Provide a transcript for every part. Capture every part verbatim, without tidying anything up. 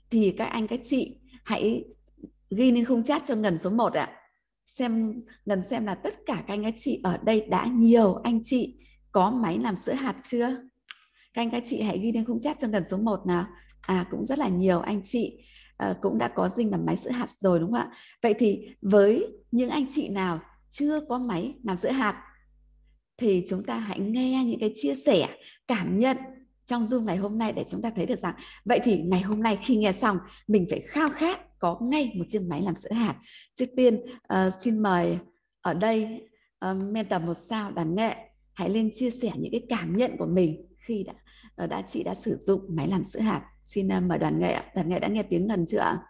thì các anh các chị hãy ghi lên khung chat cho Ngân số một ạ. Xem Ngân xem là tất cả các anh các chị ở đây đã nhiều anh chị có máy làm sữa hạt chưa? Các anh các chị hãy ghi lên khung chat cho Ngân số một nào. À, cũng rất là nhiều anh chị uh, cũng đã có dinh làm máy sữa hạt rồi đúng không ạ? Vậy thì với những anh chị nào chưa có máy làm sữa hạt thì chúng ta hãy nghe những cái chia sẻ, cảm nhận trong Zoom ngày hôm nay để chúng ta thấy được rằng vậy thì ngày hôm nay khi nghe xong mình phải khao khát có ngay một chiếc máy làm sữa hạt. Trước tiên uh, xin mời ở đây uh, mentor một sao Đoàn Nghệ hãy lên chia sẻ những cái cảm nhận của mình khi đã uh, đã chị đã sử dụng máy làm sữa hạt. Xin uh, mời Đoàn Nghệ ạ. Đoàn Nghệ đã nghe tiếng Ngân chưa ạ?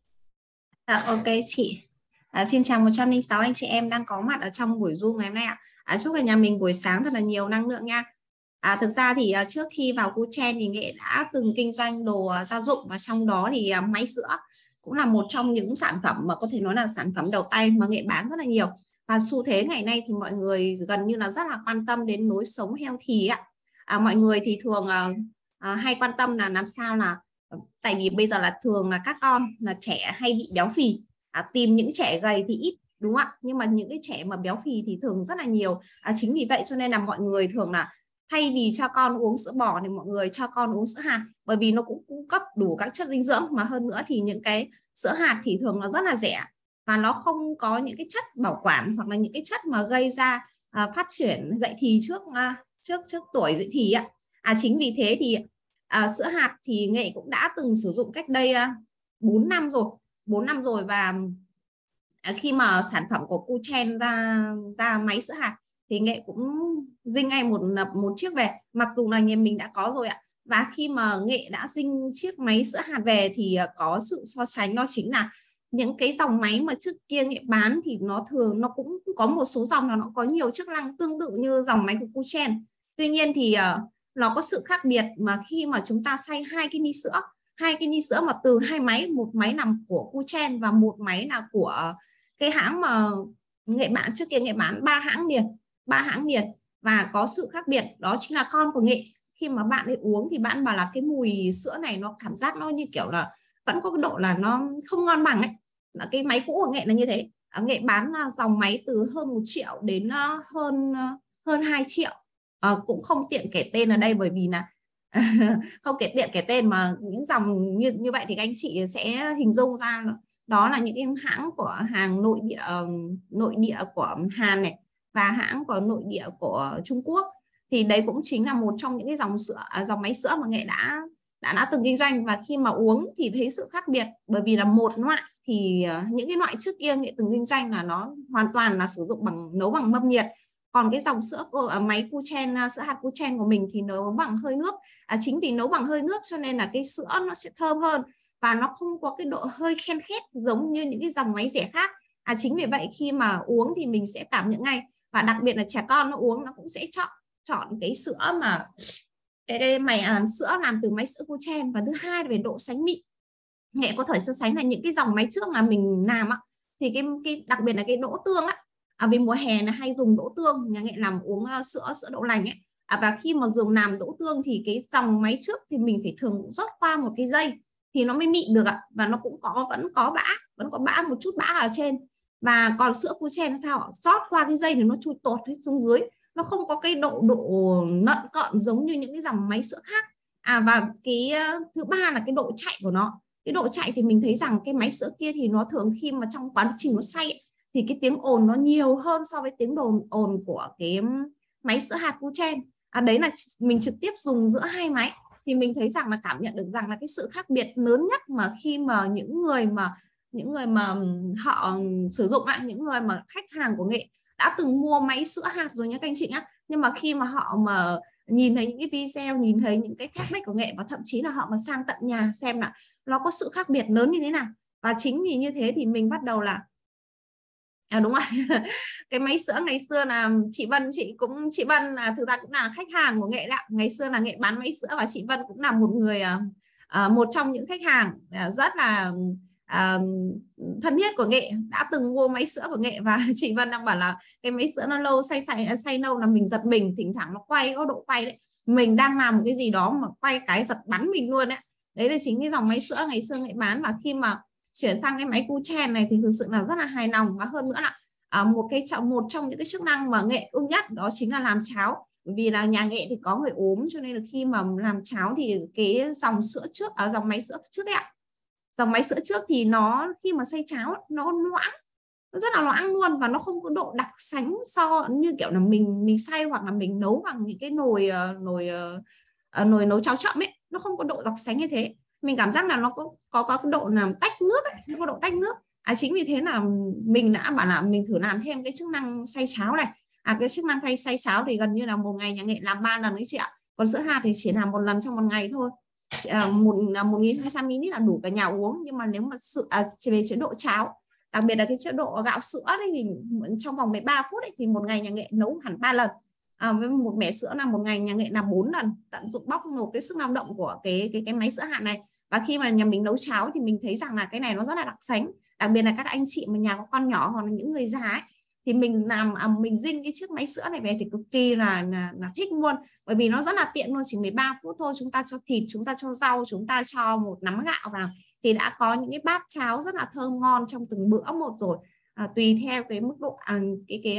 À, ok chị. À, xin chào một trăm lẻ sáu anh chị em đang có mặt ở trong buổi Zoom ngày hôm nay ạ. À, chúc cả nhà mình buổi sáng thật là nhiều năng lượng nha. À, thực ra thì uh, trước khi vào Cool thì Nghệ đã từng kinh doanh đồ uh, gia dụng, và trong đó thì uh, máy sữa cũng là một trong những sản phẩm mà có thể nói là sản phẩm đầu tay mà Nghệ bán rất là nhiều. Và xu thế ngày nay thì mọi người gần như là rất là quan tâm đến lối sống healthy ạ. À, mọi người thì thường uh, uh, hay quan tâm là làm sao là, tại vì bây giờ là thường là các con là trẻ hay bị béo phì, à, tìm những trẻ gầy thì ít đúng không ạ, nhưng mà những cái trẻ mà béo phì thì thường rất là nhiều. À, chính vì vậy cho nên là mọi người thường là thay vì cho con uống sữa bò thì mọi người cho con uống sữa hạt, bởi vì nó cũng cung cấp đủ các chất dinh dưỡng, mà hơn nữa thì những cái sữa hạt thì thường nó rất là rẻ và nó không có những cái chất bảo quản hoặc là những cái chất mà gây ra à, phát triển dậy thì trước à, trước trước tuổi dậy thì ạ. À, chính vì thế thì À, sữa hạt thì Nghệ cũng đã từng sử dụng cách đây uh, bốn năm rồi, bốn năm rồi và à, khi mà sản phẩm của Cool ra ra máy sữa hạt thì Nghệ cũng dinh ngay một một chiếc về, mặc dù là nhà mình đã có rồi ạ. Và khi mà Nghệ đã dinh chiếc máy sữa hạt về thì uh, có sự so sánh, đó chính là những cái dòng máy mà trước kia Nghệ bán thì nó thường nó cũng có một số dòng là nó có nhiều chức năng tương tự như dòng máy của Cool. Tuy nhiên thì uh, nó có sự khác biệt mà khi mà chúng ta xay hai cái ni sữa, hai cái ni sữa mà từ hai máy, một máy nằm của Cool và một máy là của cái hãng mà Nghệ bán trước kia. Nghệ bán ba hãng liền, ba hãng liền và có sự khác biệt, đó chính là con của Nghệ. Khi mà bạn ấy uống thì bạn bảo là cái mùi sữa này nó cảm giác nó như kiểu là vẫn có cái độ là nó không ngon bằng ấy. Là cái máy cũ của Nghệ là như thế. Nghệ bán dòng máy từ hơn một triệu đến hơn hơn hai triệu. À, cũng không tiện kể tên ở đây bởi vì là không kể tiện kể tên, mà những dòng như như vậy thì các anh chị sẽ hình dung ra đó là những cái hãng của hàng nội địa nội địa của Hàn này và hãng của nội địa của Trung Quốc. Thì đấy cũng chính là một trong những cái dòng sữa dòng máy sữa mà Nghệ đã đã đã từng kinh doanh, và khi mà uống thì thấy sự khác biệt, bởi vì là một loại thì những cái loại trước kia Nghệ từng kinh doanh là nó hoàn toàn là sử dụng bằng nấu bằng mâm nhiệt, còn cái dòng sữa của à, máy Cool, sữa hạt Cool của mình thì nấu bằng hơi nước. À, chính vì nấu bằng hơi nước cho nên là cái sữa nó sẽ thơm hơn và nó không có cái độ hơi khen khét giống như những cái dòng máy rẻ khác. À, chính vì vậy khi mà uống thì mình sẽ cảm nhận ngay, và đặc biệt là trẻ con nó uống nó cũng sẽ chọn chọn cái sữa mà cái, cái máy à, sữa làm từ máy sữa Cool. Và thứ hai là về độ sánh mịn. Nghệ có thể so sánh là những cái dòng máy trước là mình làm á, thì cái, cái đặc biệt là cái đỗ tương á, à, vì mùa hè là hay dùng đỗ tương, nhà Nghệ làm uống uh, sữa sữa đậu lành ấy. À, và khi mà dùng làm đỗ tương thì cái dòng máy trước thì mình phải thường rót qua một cái dây thì nó mới mịn được ạ, và nó cũng có vẫn có bã, vẫn có bã một chút bã ở trên. Và còn sữa Cool nó sao, rót qua cái dây thì nó chui tột hết xuống dưới, nó không có cái độ độ nận cợn giống như những cái dòng máy sữa khác. À, và cái uh, thứ ba là cái độ chạy của nó. Cái độ chạy thì mình thấy rằng cái máy sữa kia thì nó thường khi mà trong quá trình nó xay ấy, thì cái tiếng ồn nó nhiều hơn so với tiếng đồn ồn của cái máy sữa hạt Cool. À, đấy là mình trực tiếp dùng giữa hai máy thì mình thấy rằng là cảm nhận được rằng là cái sự khác biệt lớn nhất mà khi mà những người mà những người mà họ sử dụng lại, những người mà khách hàng của Nghệ đã từng mua máy sữa hạt rồi nhá các anh chị nhá, nhưng mà khi mà họ mà nhìn thấy những cái video, nhìn thấy những cái feedback của Nghệ, và thậm chí là họ còn sang tận nhà xem là nó có sự khác biệt lớn như thế nào. Và chính vì như thế thì mình bắt đầu là à, đúng rồi. Cái máy sữa ngày xưa là chị Vân chị cũng chị Vân là thực ra cũng là khách hàng của Nghệ đó. Ngày xưa là Nghệ bán máy sữa và chị Vân cũng là một người à, một trong những khách hàng à, rất là à, thân thiết của Nghệ, đã từng mua máy sữa của Nghệ. Và chị Vân đang bảo là cái máy sữa nó lâu xay xay xay lâu là mình giật mình, thỉnh thoảng nó quay có độ quay đấy, mình đang làm một cái gì đó mà quay cái giật bắn mình luôn đấy. Đấy là chính cái dòng máy sữa ngày xưa Nghệ bán, và khi mà chuyển sang cái máy Cu-Chen này thì thực sự là rất là hài lòng. Và hơn nữa là à, một cái trọng một trong những cái chức năng mà Nghệ ưng nhất đó chính là làm cháo. Vì là nhà Nghệ thì có người ốm, cho nên là khi mà làm cháo thì cái dòng sữa trước ở à, dòng máy sữa trước ấy ạ, dòng máy sữa trước thì nó khi mà xay cháo nó loãng, nó rất là loãng luôn, và nó không có độ đặc sánh so như kiểu là mình mình xay hoặc là mình nấu bằng những cái nồi nồi uh, nồi nấu cháo chậm ấy, nó không có độ đặc sánh như thế. Mình cảm giác là nó có có có cái độ làm tách nước ấy, nó có độ tách nước. À, chính vì thế là mình đã bảo là mình thử làm thêm cái chức năng xay cháo này. À, cái chức năng thay xay cháo thì gần như là một ngày nhà Nghệ làm ba lần đấy chị ạ. Còn sữa hạt thì chỉ làm một lần trong một ngày thôi. Một một nghìn hai trăm mi li lít là đủ cả nhà uống. Nhưng mà nếu mà sự à, về chế độ cháo, đặc biệt là cái chế độ gạo sữa đấy, thì trong vòng mười ba phút ấy, thì một ngày nhà Nghệ nấu hẳn ba lần. À, với một mẻ sữa là một ngày nhà Nghệ làm bốn lần, tận dụng bóc một cái sức lao động của cái cái cái máy sữa hạt này. Và khi mà nhà mình nấu cháo thì mình thấy rằng là cái này nó rất là đặc sánh, đặc biệt là các anh chị mà nhà có con nhỏ hoặc là những người già ấy, thì mình làm à, mình dinh cái chiếc máy sữa này về thì cực kỳ là, là là thích luôn, bởi vì nó rất là tiện luôn, chỉ mười ba phút thôi, chúng ta cho thịt, chúng ta cho rau, chúng ta cho một nắm gạo vào thì đã có những cái bát cháo rất là thơm ngon trong từng bữa một rồi. À, tùy theo cái mức độ à, cái cái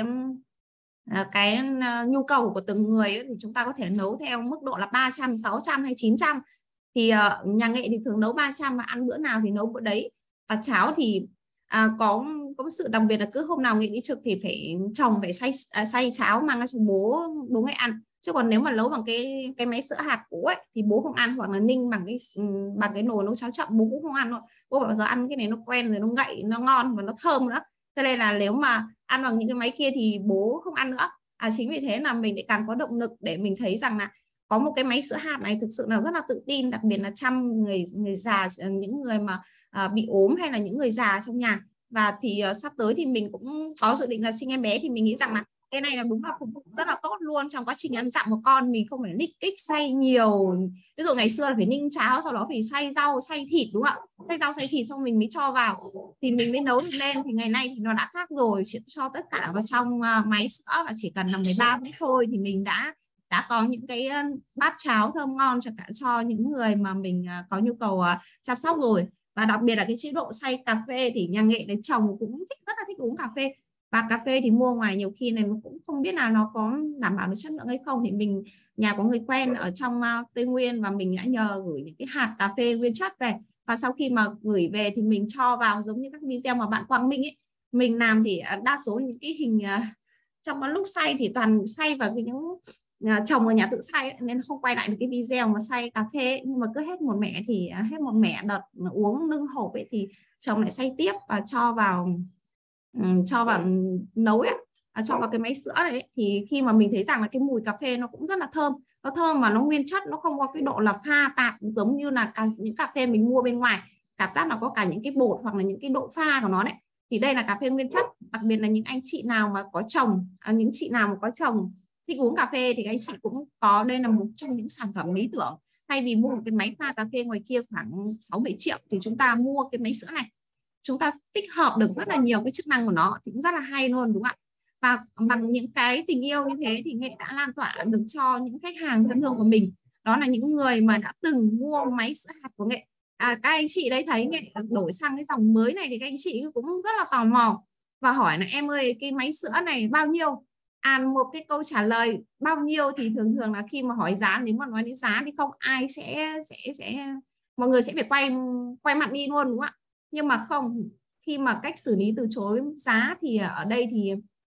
à, cái uh, nhu cầu của từng người ấy, thì chúng ta có thể nấu theo mức độ là ba trăm, sáu trăm hay chín trăm. Thì uh, nhà Nghệ thì thường nấu ba trăm và ăn bữa nào thì nấu bữa đấy. Và cháo thì à, có có sự đặc biệt là cứ hôm nào Nghệ đi trực thì phải chồng phải xay à, xay cháo mang cho bố bố Nghệ ăn. Chứ còn nếu mà nấu bằng cái cái máy sữa hạt cũ ấy thì bố không ăn, hoặc là ninh bằng cái bằng cái nồi nấu cháo chậm bố cũng không ăn đâu. Bố bảo giờ ăn cái này nó quen rồi, nó ngậy, nó ngon và nó thơm nữa. Cho nên là nếu mà ăn bằng những cái máy kia thì bố không ăn nữa. À, chính vì thế là mình lại càng có động lực để mình thấy rằng là có một cái máy sữa hạt này thực sự là rất là tự tin, đặc biệt là chăm người người già, những người mà à, bị ốm hay là những người già trong nhà. Và thì uh, sắp tới thì mình cũng có dự định là sinh em bé, thì mình nghĩ rằng là cái này là đúng là phục vụ rất là tốt luôn trong quá trình ăn dặm của con. Mình không phải ních kích xay nhiều, ví dụ ngày xưa là phải ninh cháo, sau đó phải xay rau xay thịt, đúng không ạ, xay rau xay thịt xong mình mới cho vào thì mình mới nấu được lên. Thì ngày nay thì nó đã khác rồi, chỉ cho tất cả vào trong uh, máy sữa và chỉ cần là mười ba phút thôi thì mình đã đã có những cái uh, bát cháo thơm ngon cho cả cho những người mà mình uh, có nhu cầu uh, chăm sóc rồi. Và đặc biệt là cái chế độ xay cà phê thì nhà Nghệ đấy chồng cũng thích, rất là thích uống cà phê. Và cà phê thì mua ngoài nhiều khi này cũng không biết là nó có đảm bảo được chất lượng hay không, thì mình nhà có người quen ở trong uh, Tây Nguyên và mình đã nhờ gửi những cái hạt cà phê nguyên chất về. Và sau khi mà gửi về thì mình cho vào giống như các video mà bạn Quang Minh ấy, mình làm thì đa số những cái hình uh, trong cái lúc xay thì toàn xay vào cái những uh, chồng ở nhà tự xay ấy, nên không quay lại được cái video mà xay cà phê ấy. Nhưng mà cứ hết một mẻ thì uh, hết một mẻ đợt uống nâng hộp ấy thì chồng lại xay tiếp và cho vào um, cho vào nấu ấy, à, cho vào cái máy sữa này ấy. Thì khi mà mình thấy rằng là cái mùi cà phê nó cũng rất là thơm, nó thơm mà nó nguyên chất, nó không có cái độ là pha tạp giống như là cả những cà phê mình mua bên ngoài, cảm giác là có cả những cái bột hoặc là những cái độ pha của nó đấy. Thì đây là cà phê nguyên chất, đặc biệt là những anh chị nào mà có chồng, à, những chị nào mà có chồng thích uống cà phê thì anh chị cũng có, đây là một trong những sản phẩm lý tưởng. Thay vì mua một cái máy pha cà phê ngoài kia khoảng sáu bảy triệu thì chúng ta mua cái máy sữa này, chúng ta tích hợp được rất là nhiều cái chức năng của nó thì cũng rất là hay luôn, đúng không ạ? Và bằng những cái tình yêu như thế thì Nghệ đã lan tỏa được cho những khách hàng thân thương của mình, đó là những người mà đã từng mua máy sữa hạt của Nghệ. À, các anh chị đấy thấy Nghệ đổi sang cái dòng mới này thì các anh chị cũng rất là tò mò và hỏi là em ơi cái máy sữa này bao nhiêu? À, một cái câu trả lời bao nhiêu thì thường thường là khi mà hỏi giá, nếu mà nói đến giá thì không ai sẽ sẽ sẽ mọi người sẽ phải quay quay mặt đi luôn, đúng không ạ? Nhưng mà không, khi mà cách xử lý từ chối giá thì ở đây thì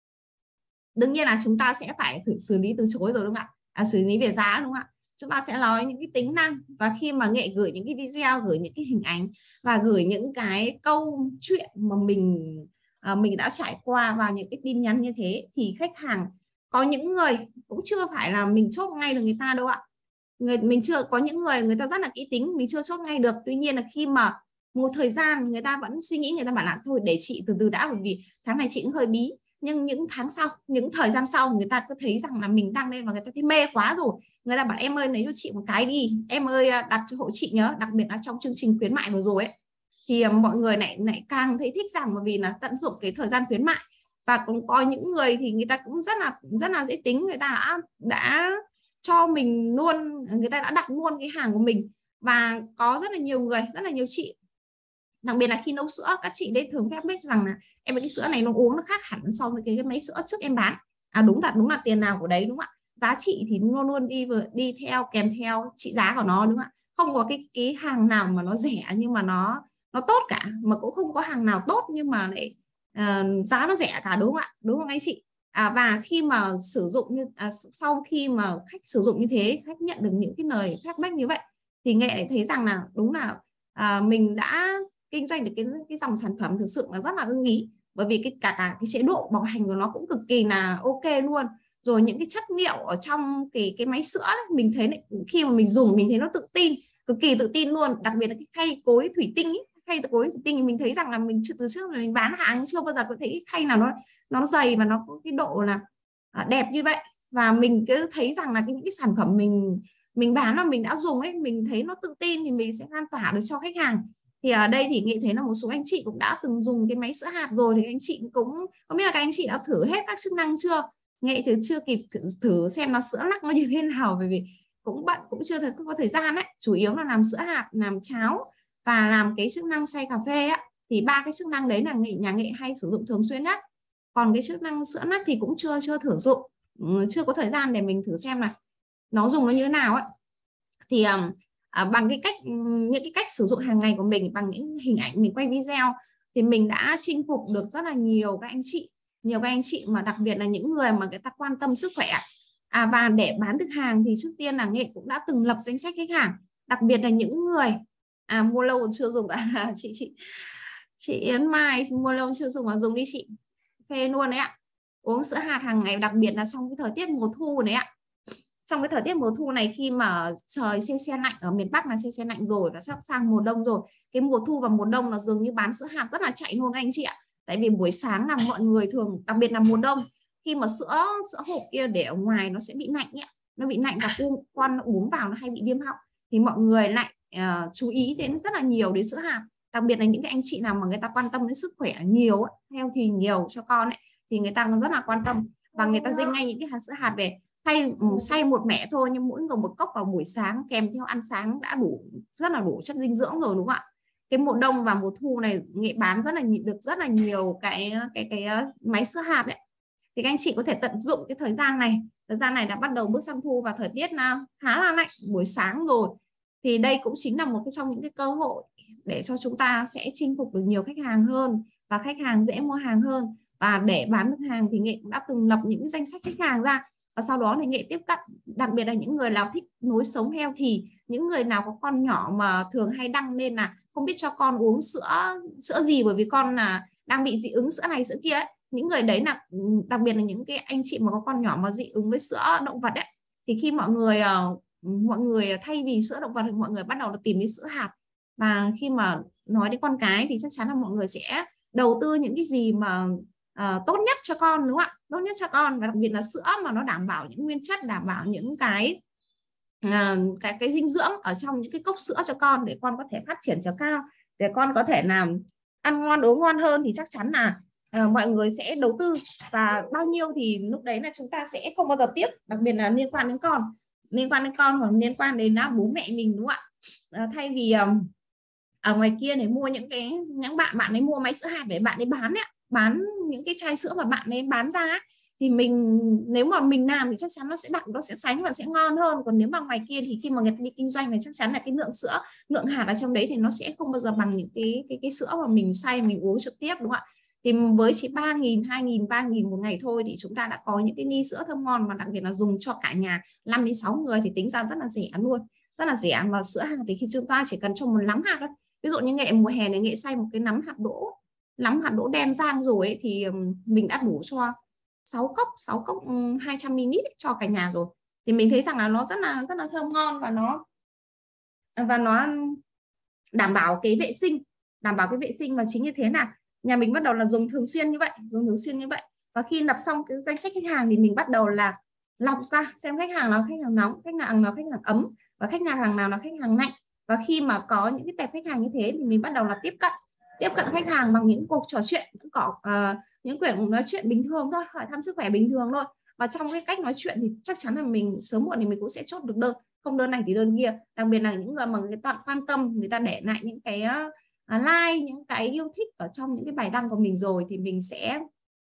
đương nhiên là chúng ta sẽ phải thử xử lý từ chối rồi, đúng không ạ? À, xử lý về giá, đúng không ạ? Chúng ta sẽ nói những cái tính năng, và khi mà Nghệ gửi những cái video, gửi những cái hình ảnh và gửi những cái câu chuyện mà mình à, mình đã trải qua vào những cái tin nhắn như thế thì khách hàng, có những người cũng chưa phải là mình chốt ngay được người ta đâu ạ. Người mình chưa có những người người ta rất là kỹ tính, mình chưa chốt ngay được. Tuy nhiên là khi mà một thời gian người ta vẫn suy nghĩ, người ta bảo là thôi để chị từ từ đã, bởi vì tháng này chị cũng hơi bí. Nhưng những tháng sau, những thời gian sau, người ta cứ thấy rằng là mình đăng lên và người ta thấy mê quá rồi, người ta bảo em ơi lấy cho chị một cái đi, em ơi đặt cho hộ chị nhớ, đặc biệt là trong chương trình khuyến mại vừa rồi ấy, thì mọi người lại lại càng thấy thích rằng, bởi vì là tận dụng cái thời gian khuyến mại. Và cũng có những người thì người ta cũng rất là rất là dễ tính, người ta đã đã cho mình luôn, người ta đã đặt luôn cái hàng của mình Và có rất là nhiều người, rất là nhiều chị, đặc biệt là khi nấu sữa, các chị đấy thường phép biết rằng là em cái sữa này nó uống nó khác hẳn so với cái, cái máy sữa trước em bán. À đúng thật, đúng là tiền nào của đấy, đúng không ạ? Giá trị thì luôn luôn đi vừa đi theo kèm theo trị giá của nó, đúng không ạ? Không có cái cái hàng nào mà nó rẻ nhưng mà nó nó tốt cả, mà cũng không có hàng nào tốt nhưng mà lại uh, giá nó rẻ cả, đúng không ạ? Đúng không anh chị? À, và khi mà sử dụng như à, sau khi mà khách sử dụng như thế, khách nhận được những cái lời feedback như vậy thì Nghệ lại thấy rằng là đúng là à, mình đã kinh doanh được cái cái dòng sản phẩm thực sự là rất là ưng ý, bởi vì cái cả cả cái chế độ bảo hành của nó cũng cực kỳ là ok luôn. Rồi những cái chất liệu ở trong cái cái máy sữa đấy, mình thấy này, khi mà mình dùng mình thấy nó tự tin, cực kỳ tự tin luôn. Đặc biệt là cái khay cối thủy tinh ấy, khay cối thủy tinh mình thấy rằng là mình từ trước là mình bán hàng chưa bao giờ có thấy cái khay nào nó nó dày và nó có cái độ là đẹp như vậy. Và mình cứ thấy rằng là cái, những cái sản phẩm mình mình bán mà mình đã dùng ấy, mình thấy nó tự tin thì mình sẽ lan tỏa được cho khách hàng. Thì ở đây thì Nghệ thấy là một số anh chị cũng đã từng dùng cái máy sữa hạt rồi, thì anh chị cũng không biết là các anh chị đã thử hết các chức năng chưa. Nghệ thì chưa kịp thử, thử xem nó sữa lắc nó như thế nào, bởi vì cũng bận, cũng chưa thấy có thời gian ấy. Chủ yếu là làm sữa hạt, làm cháo và làm cái chức năng xay cà phê á. Thì ba cái chức năng đấy là Nghệ, nhà Nghệ hay sử dụng thường xuyên nhất. Còn cái chức năng sữa lắc thì cũng chưa chưa thử dụng, chưa có thời gian để mình thử xem là nó dùng nó như thế nào ấy. Thì à, bằng cái cách những cái cách sử dụng hàng ngày của mình, bằng những hình ảnh mình quay video, thì mình đã chinh phục được rất là nhiều các anh chị, nhiều các anh chị mà đặc biệt là những người mà người ta quan tâm sức khỏe. À, và để bán được hàng thì trước tiên là Nghệ cũng đã từng lập danh sách khách hàng, đặc biệt là những người à, mua lâu chưa dùng. À, chị chị chị Yến Mai mua lâu chưa dùng mà dùng đi chị, phê luôn đấy ạ. Uống sữa hạt hàng ngày, đặc biệt là trong cái thời tiết mùa thu đấy ạ. Trong cái thời tiết mùa thu này, khi mà trời se se lạnh, ở miền Bắc là se se lạnh rồi và sắp sang mùa đông rồi, cái mùa thu và mùa đông là dường như bán sữa hạt rất là chạy luôn các anh chị ạ. Tại vì buổi sáng là mọi người thường, đặc biệt là mùa đông, khi mà sữa sữa hộp kia để ở ngoài nó sẽ bị lạnh ấy, nó bị lạnh và con nó uống vào nó hay bị viêm họng, thì mọi người lại uh, chú ý đến rất là nhiều đến sữa hạt. Đặc biệt là những cái anh chị nào mà người ta quan tâm đến sức khỏe nhiều, healthy nhiều cho con ấy, thì người ta rất là quan tâm và người ta dinh ngay những cái hạt sữa hạt về. Hay xay một mẻ thôi, nhưng mỗi người một cốc vào buổi sáng kèm theo ăn sáng đã đủ, rất là đủ chất dinh dưỡng rồi, đúng không ạ? Cái mùa đông và mùa thu này Nghệ bán rất là được rất là nhiều cái cái cái máy sữa hạt đấy. Thì các anh chị có thể tận dụng cái thời gian này, thời gian này đã bắt đầu bước sang thu và thời tiết là khá là lạnh buổi sáng rồi, thì đây cũng chính là một cái trong những cái cơ hội để cho chúng ta sẽ chinh phục được nhiều khách hàng hơn và khách hàng dễ mua hàng hơn. Và để bán được hàng thì Nghệ cũng đã từng lập những danh sách khách hàng ra, và sau đó thì Nghệ tiếp cận, đặc biệt là những người nào thích lối sống healthy, những người nào có con nhỏ mà thường hay đăng lên là không biết cho con uống sữa sữa gì bởi vì con là đang bị dị ứng sữa này sữa kia ấy. Những người đấy là đặc biệt là những cái anh chị mà có con nhỏ mà dị ứng với sữa động vật ấy, thì khi mọi người uh, mọi người thay vì sữa động vật thì mọi người bắt đầu tìm đến sữa hạt. Và khi mà nói đến con cái thì chắc chắn là mọi người sẽ đầu tư những cái gì mà uh, tốt nhất cho con, đúng không ạ? Tốt nhất cho con, và đặc biệt là sữa mà nó đảm bảo những nguyên chất, đảm bảo những cái uh, cái cái dinh dưỡng ở trong những cái cốc sữa cho con, để con có thể phát triển chiều cao, để con có thể làm ăn ngon uống ngon hơn, thì chắc chắn là uh, mọi người sẽ đầu tư. Và bao nhiêu thì lúc đấy là chúng ta sẽ không bao giờ tiếc, đặc biệt là liên quan đến con, liên quan đến con hoặc liên quan đến uh, bố mẹ mình, đúng không ạ? Uh, thay vì um, ở ngoài kia để mua những cái những bạn bạn ấy mua máy sữa hạt để bạn ấy bán ấy, bán những cái chai sữa mà bạn ấy bán ra ấy, thì mình nếu mà mình làm thì chắc chắn nó sẽ đậm, nó sẽ sánh và sẽ ngon hơn. Còn nếu mà ngoài kia thì khi mà người ta đi kinh doanh thì chắc chắn là cái lượng sữa, lượng hạt ở trong đấy thì nó sẽ không bao giờ bằng những cái cái cái sữa mà mình xay mình uống trực tiếp, đúng không ạ? Thì với chỉ ba nghìn, hai nghìn, ba nghìn một ngày thôi thì chúng ta đã có những cái ly sữa thơm ngon, mà đặc biệt là dùng cho cả nhà năm đến sáu người thì tính ra rất là rẻ luôn, rất là rẻ. Mà sữa hạt thì khi chúng ta chỉ cần cho một nắm hạt thôi. Ví dụ như Nghệ mùa hè này Nghệ xay một cái nắm hạt đỗ, nắm hạt đỗ đen rang rồi ấy, thì mình đã đủ cho sáu cốc, sáu cốc hai trăm mi li lít cho cả nhà rồi. Thì mình thấy rằng là nó rất là rất là thơm ngon, và nó và nó đảm bảo cái vệ sinh, đảm bảo cái vệ sinh. Và chính như thế là nhà mình bắt đầu là dùng thường xuyên như vậy, dùng thường xuyên như vậy. Và khi lập xong cái danh sách khách hàng thì mình bắt đầu là lọc ra xem khách hàng nào khách hàng nóng, khách hàng nào khách hàng ấm, và khách hàng nào là khách hàng lạnh. Và khi mà có những cái tệp khách hàng như thế thì mình bắt đầu là tiếp cận tiếp cận khách hàng bằng những cuộc trò chuyện, những có uh, những quyển nói chuyện bình thường thôi, hỏi thăm sức khỏe bình thường thôi. Và trong cái cách nói chuyện thì chắc chắn là mình sớm muộn thì mình cũng sẽ chốt được đơn. không đơn này thì đơn kia. Đặc biệt là những người mà người ta quan tâm, người ta để lại những cái uh, like, những cái yêu thích ở trong những cái bài đăng của mình rồi thì mình sẽ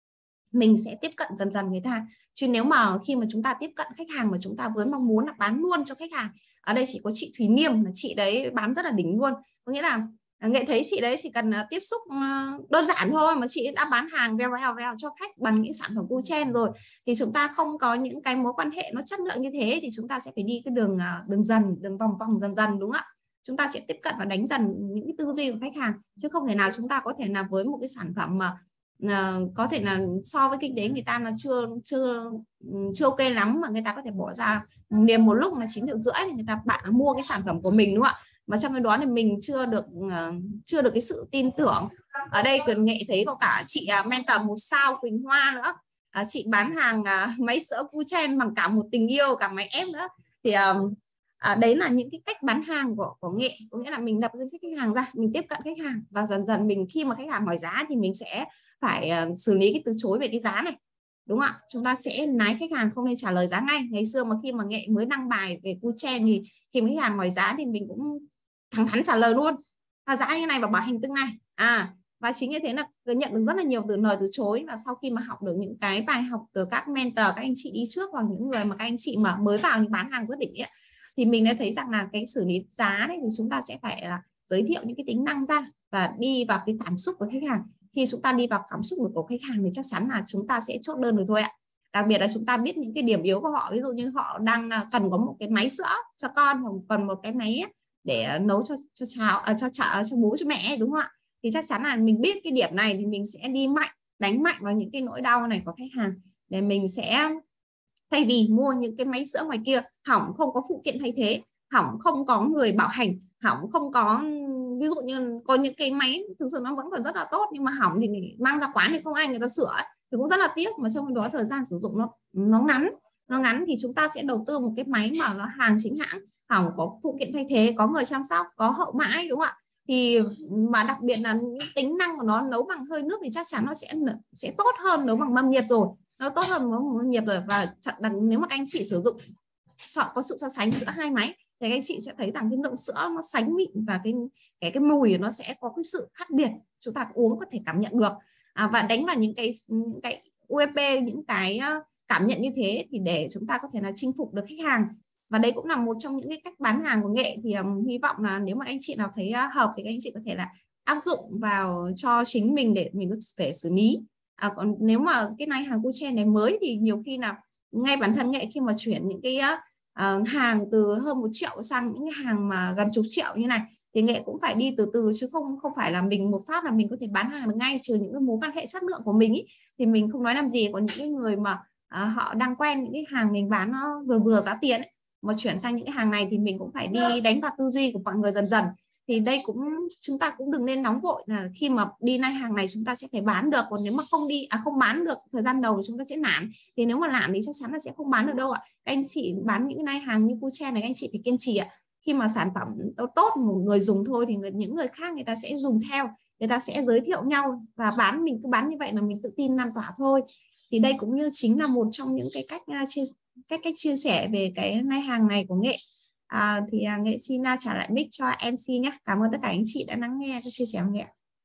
mình sẽ tiếp cận dần dần người ta. Chứ nếu mà khi mà chúng ta tiếp cận khách hàng mà chúng ta với mong muốn là bán luôn cho khách hàng, ở đây chỉ có chị Thúy Niêm là chị đấy bán rất là đỉnh luôn, có nghĩa là Nghệ thấy chị đấy chỉ cần tiếp xúc đơn giản thôi mà chị đã bán hàng vèo vèo vèo cho khách bằng những sản phẩm Cool rồi. Thì chúng ta không có những cái mối quan hệ nó chất lượng như thế thì chúng ta sẽ phải đi cái đường đường dần, đường vòng vòng dần dần, đúng không ạ? Chúng ta sẽ tiếp cận và đánh dần những cái tư duy của khách hàng, chứ không thể nào chúng ta có thể là với một cái sản phẩm mà uh, có thể là so với kinh tế người ta là chưa chưa chưa ok lắm mà người ta có thể bỏ ra liền một lúc là chín triệu rưỡi thì người ta bạn mua cái sản phẩm của mình, đúng không ạ? Mà trong cái đó thì mình chưa được uh, chưa được cái sự tin tưởng. Ở đây Quyền Nghệ thấy có cả chị uh, mentor một sao Quỳnh Hoa nữa, uh, chị bán hàng uh, máy sữa Cool bằng cả một tình yêu, cả máy ép nữa. Thì uh, À, đấy là những cái cách bán hàng của, của Nghệ, có nghĩa là mình lập danh sách khách hàng ra, mình tiếp cận khách hàng và dần dần mình khi mà khách hàng hỏi giá thì mình sẽ phải uh, xử lý cái từ chối về cái giá này, đúng không ạ? Chúng ta sẽ nái khách hàng, không nên trả lời giá ngay. Ngày xưa mà khi mà Nghệ mới đăng bài về Cool thì khi mà khách hàng hỏi giá thì mình cũng thẳng thắn trả lời luôn, à, giá như này và bảo hành tương này. À, và chính như thế là nhận được rất là nhiều từ lời từ chối. Và sau khi mà học được những cái bài học từ các mentor, các anh chị đi trước, hoặc những người mà các anh chị mà mới vào những bán hàng rất đỉnh ấy, thì mình đã thấy rằng là cái xử lý giá đấy thì chúng ta sẽ phải là giới thiệu những cái tính năng ra và đi vào cái cảm xúc của khách hàng. Khi chúng ta đi vào cảm xúc của khách hàng thì chắc chắn là chúng ta sẽ chốt đơn được thôi ạ. Đặc biệt là chúng ta biết những cái điểm yếu của họ, ví dụ như họ đang cần có một cái máy sữa cho con, hoặc cần một cái máy để nấu cho cho cháo, cho chả cho bố cho mẹ, đúng không ạ? Thì chắc chắn là mình biết cái điểm này thì mình sẽ đi mạnh, đánh mạnh vào những cái nỗi đau này của khách hàng, để mình sẽ thay vì mua những cái máy sữa ngoài kia hỏng không có phụ kiện thay thế, hỏng không có người bảo hành, hỏng không có, ví dụ như có những cái máy thực sự nó vẫn còn rất là tốt nhưng mà hỏng thì mang ra quán thì không ai người ta sửa thì cũng rất là tiếc, mà trong đó thời gian sử dụng nó nó ngắn nó ngắn thì chúng ta sẽ đầu tư một cái máy mà nó hàng chính hãng, hỏng có phụ kiện thay thế, có người chăm sóc, có hậu mãi, đúng không ạ? Thì mà đặc biệt là những tính năng của nó nấu bằng hơi nước thì chắc chắn nó sẽ sẽ tốt hơn nấu bằng mâm nhiệt rồi, nó tốt hơn mâm nhiệt rồi. Và nếu mà các anh chị sử dụng chọn có sự so sánh giữa hai máy thì các anh chị sẽ thấy rằng cái lượng sữa nó sánh mịn và cái cái cái mùi nó sẽ có cái sự khác biệt, chúng ta uống có thể cảm nhận được. À, và đánh vào những cái những cái u ét pê, những cái cảm nhận như thế thì để chúng ta có thể là chinh phục được khách hàng. Và đấy cũng là một trong những cái cách bán hàng của Nghệ. Thì um, hy vọng là nếu mà anh chị nào thấy uh, hợp thì các anh chị có thể là áp dụng vào cho chính mình để mình có thể xử lý. À, còn nếu mà cái này hàng Cool này mới thì nhiều khi là ngay bản thân Nghệ khi mà chuyển những cái uh, hàng từ hơn một triệu sang những cái hàng mà gần chục triệu như này thì Nghệ cũng phải đi từ từ, chứ không không phải là mình một phát là mình có thể bán hàng được ngay, trừ những cái mối quan hệ chất lượng của mình ý, thì mình không nói làm gì. Còn những cái người mà uh, họ đang quen những cái hàng mình bán nó vừa vừa giá tiền ấy, mà chuyển sang những cái hàng này thì mình cũng phải đi đánh vào tư duy của mọi người dần dần. Thì đây cũng chúng ta cũng đừng nên nóng vội là khi mà đi nay hàng này chúng ta sẽ phải bán được, còn nếu mà không đi à không bán được thời gian đầu thì chúng ta sẽ nản, thì nếu mà nản thì chắc chắn là sẽ không bán được đâu ạ. Các anh chị bán những cái nay hàng như Cool này, các anh chị phải kiên trì ạ. Khi mà sản phẩm tốt một người dùng thôi thì người, những người khác người ta sẽ dùng theo, người ta sẽ giới thiệu nhau và bán, mình cứ bán như vậy là mình tự tin lan tỏa thôi. Thì đây cũng như chính là một trong những cái cách uh, chia cách cách chia sẻ về cái nay hàng này của Nghệ. À, thì à, Nghệ xin uh, trả lại mic cho em xê nhé. Cảm ơn tất cả anh chị đã lắng nghe cái chia sẻ của Nghệ.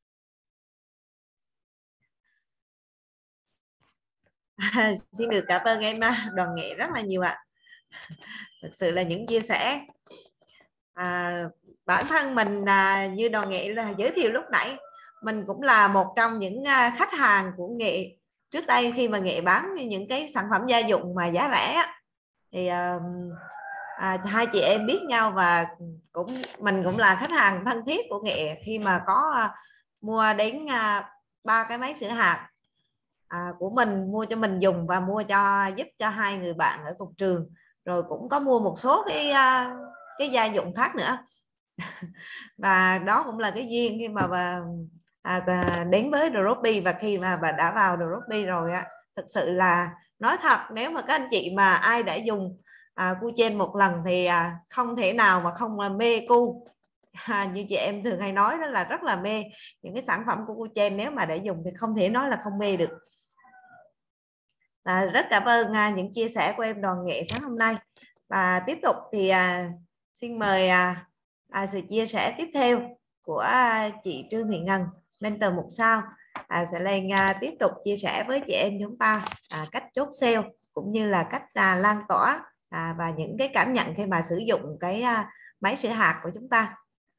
À, xin được cảm ơn em Đoàn Nghệ rất là nhiều ạ. Thực sự là những chia sẻ à, bản thân mình à, như Đoàn Nghệ là giới thiệu lúc nãy, mình cũng là một trong những à, khách hàng của Nghệ trước đây khi mà Nghệ bán những cái sản phẩm gia dụng mà giá rẻ thì à, à, hai chị em biết nhau và cũng mình cũng là khách hàng thân thiết của Nghệ khi mà có à, mua đến ba à, cái máy sữa hạt à, của mình, mua cho mình dùng và mua cho giúp cho hai người bạn ở cùng trường, rồi cũng có mua một số cái à, cái gia dụng khác nữa. Và đó cũng là cái duyên khi mà bà, à, đến với Droppy. Và khi mà bà đã vào Droppy rồi á, thực sự là nói thật, nếu mà các anh chị mà ai đã dùng à, Cool một lần thì à, không thể nào mà không là mê Cool. À, như chị em thường hay nói đó là rất là mê những cái sản phẩm của Cool. Nếu mà để dùng thì không thể nói là không mê được. À, rất cảm ơn à, những chia sẻ của em Đoàn Nghệ sáng hôm nay. Và tiếp tục thì à, xin mời à, à, sự chia sẻ tiếp theo của à, chị Trương Thị Ngân, mentor một sao, à, sẽ lên à, tiếp tục chia sẻ với chị em chúng ta à, cách chốt sale cũng như là cách à, lan tỏa à, và những cái cảm nhận khi mà sử dụng cái à, máy sữa hạt của chúng ta.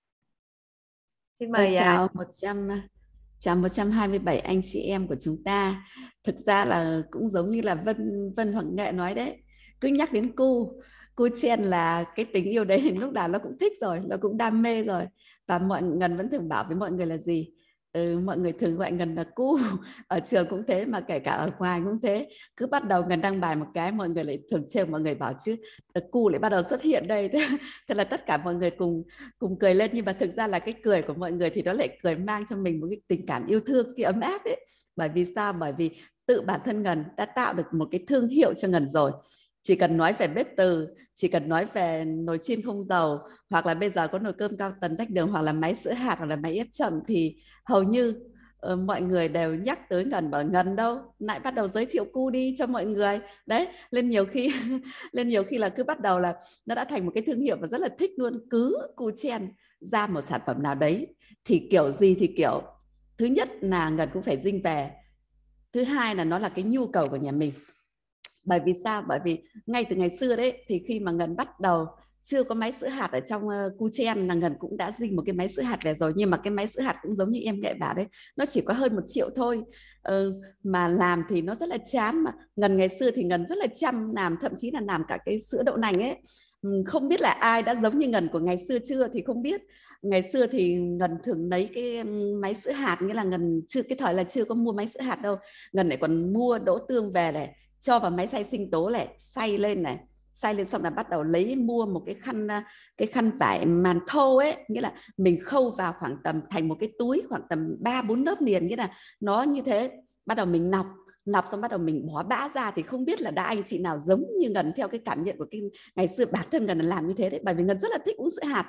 Xin Tôi mời chào à, một trăm chào một trăm hai mươi bảy anh chị em của chúng ta. Thực ra là cũng giống như là Vân Vân Hoàng Nghệ nói đấy, cứ nhắc đến cu cu chen là cái tình yêu đấy lúc nào nó cũng thích rồi, nó cũng đam mê rồi. Và mọi Ngân vẫn thường bảo với mọi người là gì? Ừ, mọi người thường gọi Ngân là cu. Ở trường cũng thế, mà kể cả ở ngoài cũng thế. Cứ bắt đầu Ngân đăng bài một cái, mọi người lại thường trêu, mọi người bảo chứ cu lại bắt đầu xuất hiện đây. Thế là tất cả mọi người cùng cùng cười lên, nhưng mà thực ra là cái cười của mọi người thì nó lại cười mang cho mình một cái tình cảm yêu thương, cái ấm áp ấy. Bởi vì sao? Bởi vì tự bản thân Ngân đã tạo được một cái thương hiệu cho Ngân rồi. Chỉ cần nói về bếp từ, chỉ cần nói về nồi chiên không dầu, hoặc là bây giờ có nồi cơm cao tần tách đường, hoặc là máy sữa hạt, hoặc là máy ép chậm, thì hầu như uh, mọi người đều nhắc tới Ngân, bảo Ngân đâu lại bắt đầu giới thiệu cu đi cho mọi người đấy. Lên nhiều khi lên nhiều khi là cứ bắt đầu là nó đã thành một cái thương hiệu và rất là thích luôn. Cứ cu chen ra một sản phẩm nào đấy thì kiểu gì thì kiểu, thứ nhất là Ngân cũng phải dinh về, thứ hai là nó là cái nhu cầu của nhà mình. Bởi vì sao? Bởi vì ngay từ ngày xưa đấy, thì khi mà Ngân bắt đầu chưa có máy sữa hạt ở trong uh, cu chen, là Ngân cũng đã dinh một cái máy sữa hạt về rồi. Nhưng mà cái máy sữa hạt cũng giống như em Nghệ bảo đấy, nó chỉ có hơn một triệu thôi. Ừ, mà làm thì nó rất là chán. Mà Ngân ngày xưa thì Ngân rất là chăm làm, thậm chí là làm cả cái sữa đậu nành ấy. Ừ, không biết là ai đã giống như Ngân của ngày xưa chưa thì không biết. Ngày xưa thì Ngân thường lấy cái máy sữa hạt, nghĩa là Ngân chưa, cái thời là chưa có mua máy sữa hạt đâu, Ngân lại còn mua đỗ tương về này, cho vào máy xay sinh tố này, xay lên này, xay lên xong là bắt đầu lấy mua một cái khăn cái khăn vải màn thô ấy, nghĩa là mình khâu vào khoảng tầm thành một cái túi khoảng tầm ba bốn lớp liền, nghĩa là nó như thế. Bắt đầu mình nọc nọc xong bắt đầu mình bỏ bã ra. Thì không biết là đã anh chị nào giống như Ngân theo cái cảm nhận của cái ngày xưa bản thân Ngân làm như thế đấy, bởi vì Ngân rất là thích uống sữa hạt.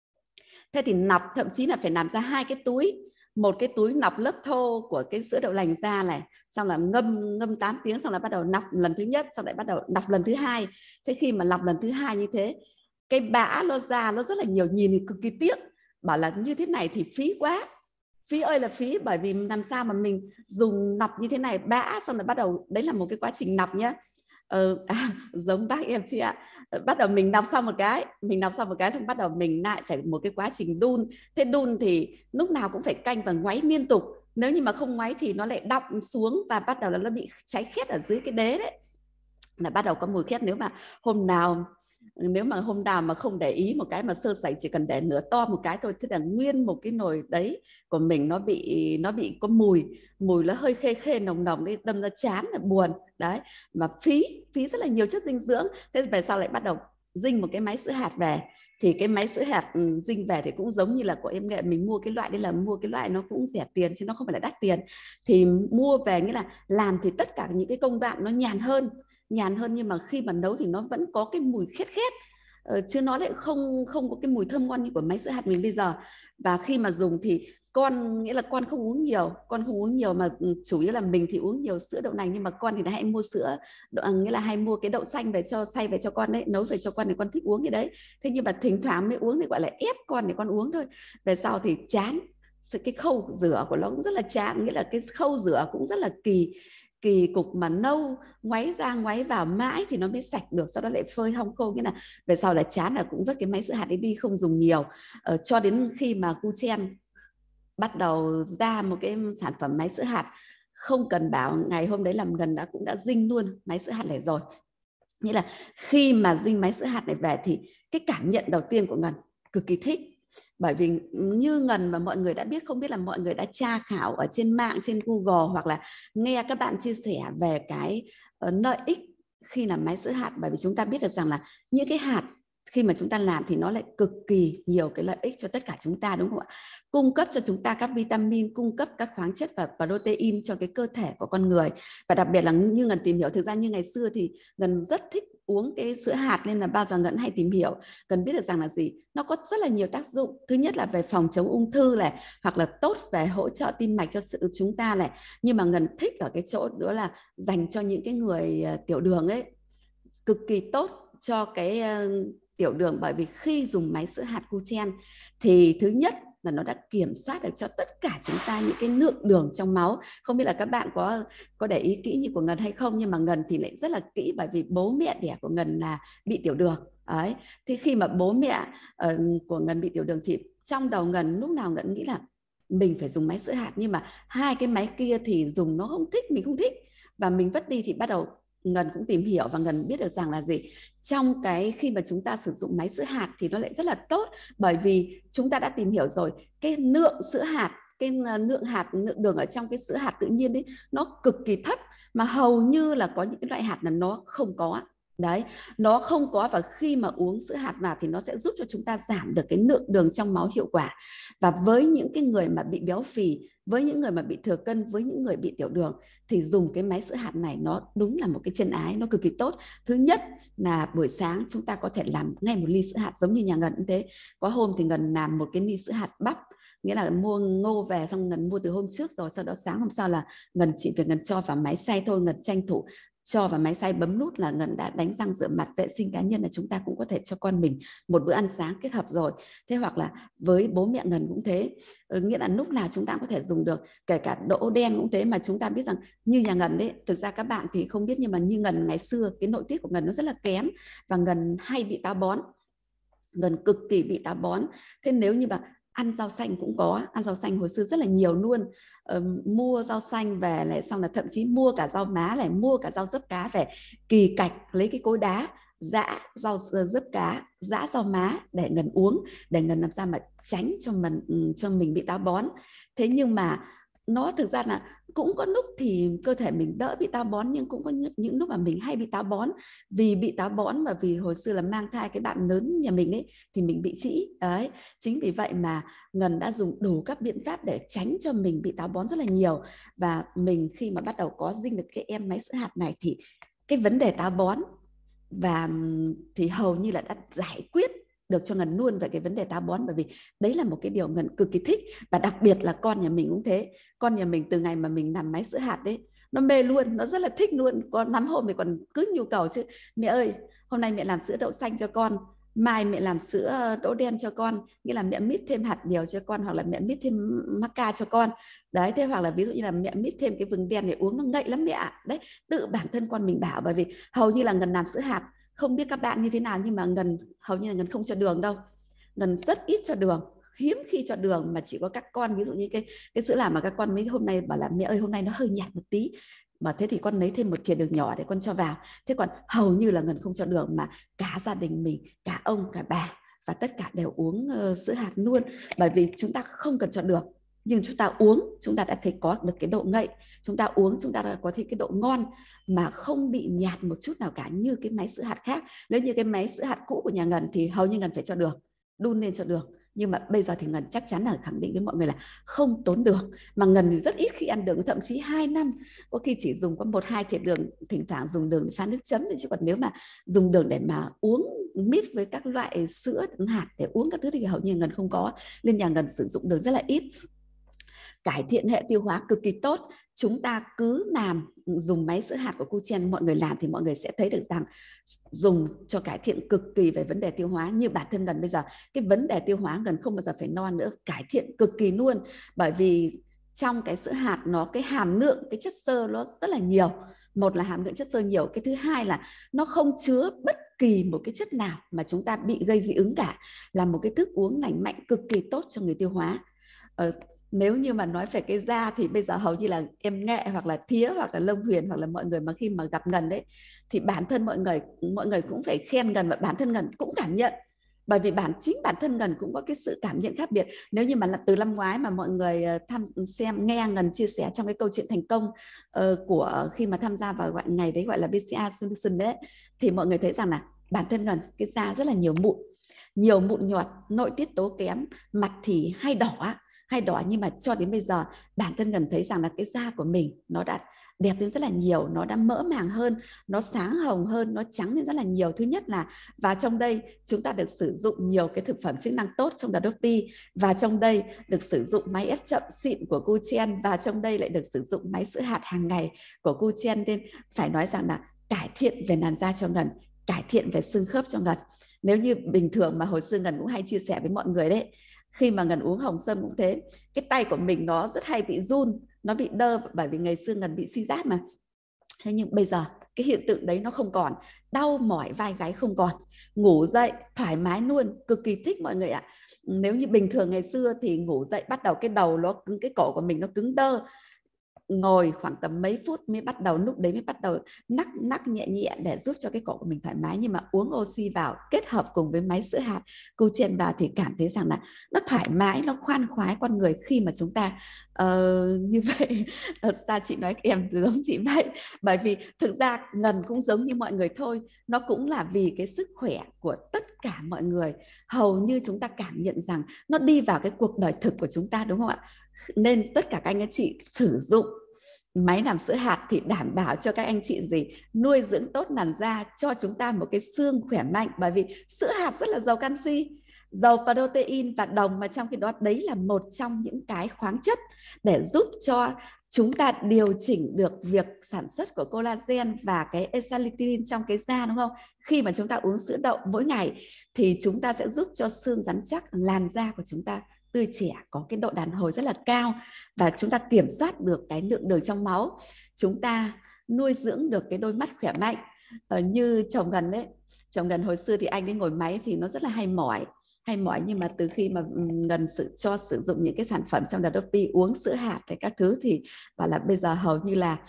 Thế thì nọc thậm chí là phải làm ra hai cái túi, một cái túi nọc lớp thô của cái sữa đậu nành ra này, xong là ngâm ngâm tám tiếng, xong là bắt đầu nọc lần thứ nhất, xong lại bắt đầu nọc lần thứ hai. Thế khi mà nọc lần thứ hai như thế, cái bã nó ra nó rất là nhiều, nhìn thì cực kỳ tiếc, bảo là như thế này thì phí quá, phí ơi là phí. Bởi vì làm sao mà mình dùng nọc như thế này, bã xong là bắt đầu, đấy là một cái quá trình nọc nhé. Ờ, à, giống bác em chị ạ. Bắt đầu mình nọc xong một cái, mình nọc xong một cái xong bắt đầu mình lại phải một cái quá trình đun. Thế đun thì lúc nào cũng phải canh và ngoáy liên tục. Nếu như mà không ngoáy thì nó lại đọng xuống và bắt đầu là nó bị cháy khét ở dưới cái đế đấy, là bắt đầu có mùi khét. Nếu mà hôm nào nếu mà hôm nào mà không để ý một cái mà sơ sẩy, chỉ cần để nửa to một cái thôi, thế là nguyên một cái nồi đấy của mình nó bị nó bị có mùi mùi nó hơi khê khê nồng nồng đấy, đâm ra chán là buồn đấy, mà phí phí rất là nhiều chất dinh dưỡng. Thế về sau lại bắt đầu dinh một cái máy sữa hạt về. Thì cái máy sữa hạt dinh về thì cũng giống như là của em Nghệ, mình mua cái loại đây là mua cái loại nó cũng rẻ tiền chứ nó không phải là đắt tiền. Thì mua về nghĩa là làm thì tất cả những cái công đoạn nó nhàn hơn nhàn hơn nhưng mà khi mà nấu thì nó vẫn có cái mùi khét khét, ờ, chứ nó lại không không có cái mùi thơm ngon như của máy sữa hạt mình bây giờ. Và khi mà dùng thì con, nghĩa là con không uống nhiều, con không uống nhiều mà chủ yếu là mình thì uống nhiều sữa đậu nành, nhưng mà con thì hay mua sữa đậu, nghĩa là hay mua cái đậu xanh về cho xay về cho con đấy, nấu về cho con thì con thích uống cái đấy. Thế nhưng mà thỉnh thoảng mới uống thì gọi là ép con để con uống thôi. Về sau thì chán, cái khâu rửa của nó cũng rất là chán, nghĩa là cái khâu rửa cũng rất là kỳ kỳ cục mà nâu, ngoáy ra ngoáy vào mãi thì nó mới sạch được, sau đó lại phơi hong khô. Nghĩa là về sau là chán là cũng vứt cái máy sữa hạt ấy đi, không dùng nhiều. ờ, cho đến khi mà cu chen bắt đầu ra một cái sản phẩm máy sữa hạt, không cần bảo, ngày hôm đấy làm gần đã cũng đã dinh luôn máy sữa hạt này rồi. Nghĩa là khi mà dinh máy sữa hạt này về thì cái cảm nhận đầu tiên của Ngân cực kỳ thích. Bởi vì như Ngân mà mọi người đã biết, không biết là mọi người đã tra khảo ở trên mạng, trên Google, hoặc là nghe các bạn chia sẻ về cái uh, lợi ích khi làm máy sữa hạt. Bởi vì chúng ta biết được rằng là những cái hạt khi mà chúng ta làm thì nó lại cực kỳ nhiều cái lợi ích cho tất cả chúng ta, đúng không ạ? Cung cấp cho chúng ta các vitamin, cung cấp các khoáng chất và protein cho cái cơ thể của con người. Và đặc biệt là như Ngân tìm hiểu, thực ra như ngày xưa thì Ngân rất thích uống cái sữa hạt, nên là bao giờ Ngân hay tìm hiểu, Ngân biết được rằng là gì, nó có rất là nhiều tác dụng. Thứ nhất là về phòng chống ung thư này, hoặc là tốt về hỗ trợ tim mạch cho sự chúng ta này. Nhưng mà Ngân thích ở cái chỗ đó là dành cho những cái người tiểu đường ấy, cực kỳ tốt cho cái uh, tiểu đường, bởi vì khi dùng máy sữa hạt Cu-Chen thì thứ nhất là nó đã kiểm soát được cho tất cả chúng ta những cái lượng đường trong máu. Không biết là các bạn có có để ý kỹ như của Ngân hay không, nhưng mà Ngân thì lại rất là kỹ, bởi vì bố mẹ đẻ của Ngân là bị tiểu đường. Đấy. Thì khi mà bố mẹ uh, của Ngân bị tiểu đường thì trong đầu Ngân lúc nào Ngân nghĩ là mình phải dùng máy sữa hạt, nhưng mà hai cái máy kia thì dùng nó không thích, mình không thích và mình vứt đi. Thì bắt đầu Ngân cũng tìm hiểu và Ngân biết được rằng là gì, trong cái khi mà chúng ta sử dụng máy sữa hạt thì nó lại rất là tốt, bởi vì chúng ta đã tìm hiểu rồi, cái lượng sữa hạt, cái lượng hạt, lượng đường ở trong cái sữa hạt tự nhiên đấy nó cực kỳ thấp, mà hầu như là có những cái loại hạt là nó không có. Đấy, nó không có, và khi mà uống sữa hạt vào thì nó sẽ giúp cho chúng ta giảm được cái lượng đường trong máu hiệu quả. Và với những cái người mà bị béo phì, với những người mà bị thừa cân, với những người bị tiểu đường thì dùng cái máy sữa hạt này nó đúng là một cái chân ái, nó cực kỳ tốt. Thứ nhất là buổi sáng chúng ta có thể làm ngay một ly sữa hạt, giống như nhà Ngân cũng thế. Có hôm thì Ngân làm một cái ly sữa hạt bắp, nghĩa là mua ngô về xong Ngân mua từ hôm trước rồi, sau đó sáng hôm sau là Ngân chỉ việc Ngân cho vào máy xay thôi. Ngân tranh thủ cho vào máy xay, bấm nút là Ngân đã đánh răng rửa mặt vệ sinh cá nhân, là chúng ta cũng có thể cho con mình một bữa ăn sáng kết hợp rồi. Thế hoặc là với bố mẹ Ngân cũng thế, ừ, nghĩa là lúc nào chúng ta cũng có thể dùng được, kể cả đỗ đen cũng thế. Mà chúng ta biết rằng như nhà Ngân đấy, thực ra các bạn thì không biết, nhưng mà như Ngân ngày xưa cái nội tiết của Ngân nó rất là kém và Ngân hay bị táo bón, Ngân cực kỳ bị táo bón. Thế nếu như mà ăn rau xanh cũng có, ăn rau xanh hồi xưa rất là nhiều luôn, uh, mua rau xanh về lại xong là thậm chí mua cả rau má này, mua cả rau dớp cá về, kỳ cạch lấy cái cối đá giã rau dớp cá, giã rau má để Ngân uống, để Ngân làm sao mà tránh cho mình cho mình bị táo bón. Thế nhưng mà nó thực ra là cũng có lúc thì cơ thể mình đỡ bị táo bón, nhưng cũng có những, những lúc mà mình hay bị táo bón. Vì bị táo bón và vì hồi xưa là mang thai cái bạn lớn nhà mình ấy thì mình bị trĩ đấy. Chính vì vậy mà Ngân đã dùng đủ các biện pháp để tránh cho mình bị táo bón rất là nhiều. Và mình khi mà bắt đầu có dinh được cái em máy sữa hạt này thì cái vấn đề táo bón và thì hầu như là đã giải quyết được cho Ngân luôn về cái vấn đề táo bón, bởi vì đấy là một cái điều Ngân cực kỳ thích. Và đặc biệt là con nhà mình cũng thế, con nhà mình từ ngày mà mình làm máy sữa hạt đấy nó mê luôn, nó rất là thích luôn. Có lắm hôm thì còn cứ nhu cầu chứ, mẹ ơi hôm nay mẹ làm sữa đậu xanh cho con, mai mẹ làm sữa đỗ đen cho con, nghĩa là mẹ mix thêm hạt điều cho con, hoặc là mẹ mix thêm maca cho con đấy. Thế hoặc là ví dụ như là mẹ mix thêm cái vừng đen để uống nó ngậy lắm mẹ ạ. Đấy, tự bản thân con mình bảo, bởi vì hầu như là Ngân làm sữa hạt, không biết các bạn như thế nào nhưng mà Ngân hầu như là Ngân không cho đường đâu, Ngân rất ít cho đường, hiếm khi cho đường, mà chỉ có các con ví dụ như cái cái sữa làm mà các con mấy hôm nay bảo là mẹ ơi hôm nay nó hơi nhạt một tí, mà thế thì con lấy thêm một thìa đường nhỏ để con cho vào. Thế còn hầu như là Ngân không cho đường, mà cả gia đình mình, cả ông cả bà và tất cả đều uống uh, sữa hạt luôn, bởi vì chúng ta không cần cho đường, nhưng chúng ta uống chúng ta đã thấy có được cái độ ngậy, chúng ta uống chúng ta đã có thấy cái độ ngon mà không bị nhạt một chút nào cả như cái máy sữa hạt khác. Nếu như cái máy sữa hạt cũ của nhà Ngân thì hầu như Ngân phải cho đường, đun lên cho đường. Nhưng mà bây giờ thì Ngân chắc chắn là khẳng định với mọi người là không tốn đường, mà Ngân thì rất ít khi ăn đường, thậm chí hai năm có khi chỉ dùng có một hai thìa đường, thỉnh thoảng dùng đường để pha nước chấm thôi, chứ còn nếu mà dùng đường để mà uống mix với các loại sữa hạt để uống các thứ thì hầu như Ngân không có, nên nhà Ngân sử dụng đường rất là ít. Cải thiện hệ tiêu hóa cực kỳ tốt. Chúng ta cứ làm dùng máy sữa hạt của Cu-Chen, mọi người làm thì mọi người sẽ thấy được rằng dùng cho cải thiện cực kỳ về vấn đề tiêu hóa. Như bản thân Ngân bây giờ cái vấn đề tiêu hóa Ngân không bao giờ phải no nữa, cải thiện cực kỳ luôn, bởi vì trong cái sữa hạt nó cái hàm lượng cái chất xơ nó rất là nhiều. Một là hàm lượng chất xơ nhiều, cái thứ hai là nó không chứa bất kỳ một cái chất nào mà chúng ta bị gây dị ứng cả, là một cái thức uống lành mạnh cực kỳ tốt cho người tiêu hóa. ờ, Nếu như mà nói về cái da thì bây giờ hầu như là em Nghệ hoặc là Thía hoặc là Lông Huyền hoặc là mọi người mà khi mà gặp Ngân đấy thì bản thân mọi người mọi người cũng phải khen Ngân, và bản thân Ngân cũng cảm nhận, bởi vì bản chính bản thân Ngân cũng có cái sự cảm nhận khác biệt. Nếu như mà là từ năm ngoái mà mọi người tham xem nghe Ngân chia sẻ trong cái câu chuyện thành công uh, của khi mà tham gia vào gọi ngày đấy gọi là bê xê a Solution đấy, thì mọi người thấy rằng là bản thân Ngân cái da rất là nhiều mụn, nhiều mụn nhọt, nội tiết tố kém, mặt thì hay đỏ hay đỏ nhưng mà cho đến bây giờ bản thân Ngân thấy rằng là cái da của mình nó đã đẹp lên rất là nhiều, nó đã mỡ màng hơn, nó sáng hồng hơn, nó trắng lên rất là nhiều. Thứ nhất là và trong đây chúng ta được sử dụng nhiều cái thực phẩm chức năng tốt trong Doppy, và trong đây được sử dụng máy ép chậm xịn của Cu-Chen, và trong đây lại được sử dụng máy sữa hạt hàng ngày của Cu-Chen, nên phải nói rằng là cải thiện về làn da cho Ngân cải thiện về xương khớp cho Ngân. Nếu như bình thường mà hồi xưa Ngân cũng hay chia sẻ với mọi người đấy, khi mà Ngân uống hồng sâm cũng thế, cái tay của mình nó rất hay bị run, nó bị đơ, bởi vì ngày xưa Ngân bị suy giáp mà. Thế nhưng bây giờ cái hiện tượng đấy nó không còn, đau mỏi vai gáy không còn, ngủ dậy thoải mái luôn, cực kỳ thích mọi người ạ. Nếu như bình thường ngày xưa thì ngủ dậy bắt đầu cái đầu nó cứng, cái cổ của mình nó cứng đơ, ngồi khoảng tầm mấy phút mới bắt đầu, lúc đấy mới bắt đầu nắc nắc nhẹ nhẹ để giúp cho cái cổ của mình thoải mái. Nhưng mà uống oxy vào kết hợp cùng với máy sữa hạt Cu-Chen vào thì cảm thấy rằng là nó thoải mái, nó khoan khoái con người khi mà chúng ta uh, như vậy. Thật ra chị nói em giống chị vậy, bởi vì thực ra Ngân cũng giống như mọi người thôi, nó cũng là vì cái sức khỏe của tất cả mọi người. Hầu như chúng ta cảm nhận rằng nó đi vào cái cuộc đời thực của chúng ta, đúng không ạ? Nên tất cả các anh các chị sử dụng máy làm sữa hạt thì đảm bảo cho các anh chị gì? Nuôi dưỡng tốt làn da, cho chúng ta một cái xương khỏe mạnh. Bởi vì sữa hạt rất là giàu canxi, giàu protein và đồng, mà trong khi đó đấy là một trong những cái khoáng chất để giúp cho chúng ta điều chỉnh được việc sản xuất của collagen và cái elastin trong cái da, đúng không? Khi mà chúng ta uống sữa đậu mỗi ngày thì chúng ta sẽ giúp cho xương rắn chắc, làn da của chúng ta tươi trẻ, có cái độ đàn hồi rất là cao, và chúng ta kiểm soát được cái lượng đường trong máu, chúng ta nuôi dưỡng được cái đôi mắt khỏe mạnh. Ờ, như chồng Ngân đấy, chồng Ngân hồi xưa thì anh ấy ngồi máy thì nó rất là hay mỏi, hay mỏi nhưng mà từ khi mà Ngân sự cho sử dụng những cái sản phẩm trong Dadopi, uống sữa hạt hay các thứ thì bảo là bây giờ hầu như là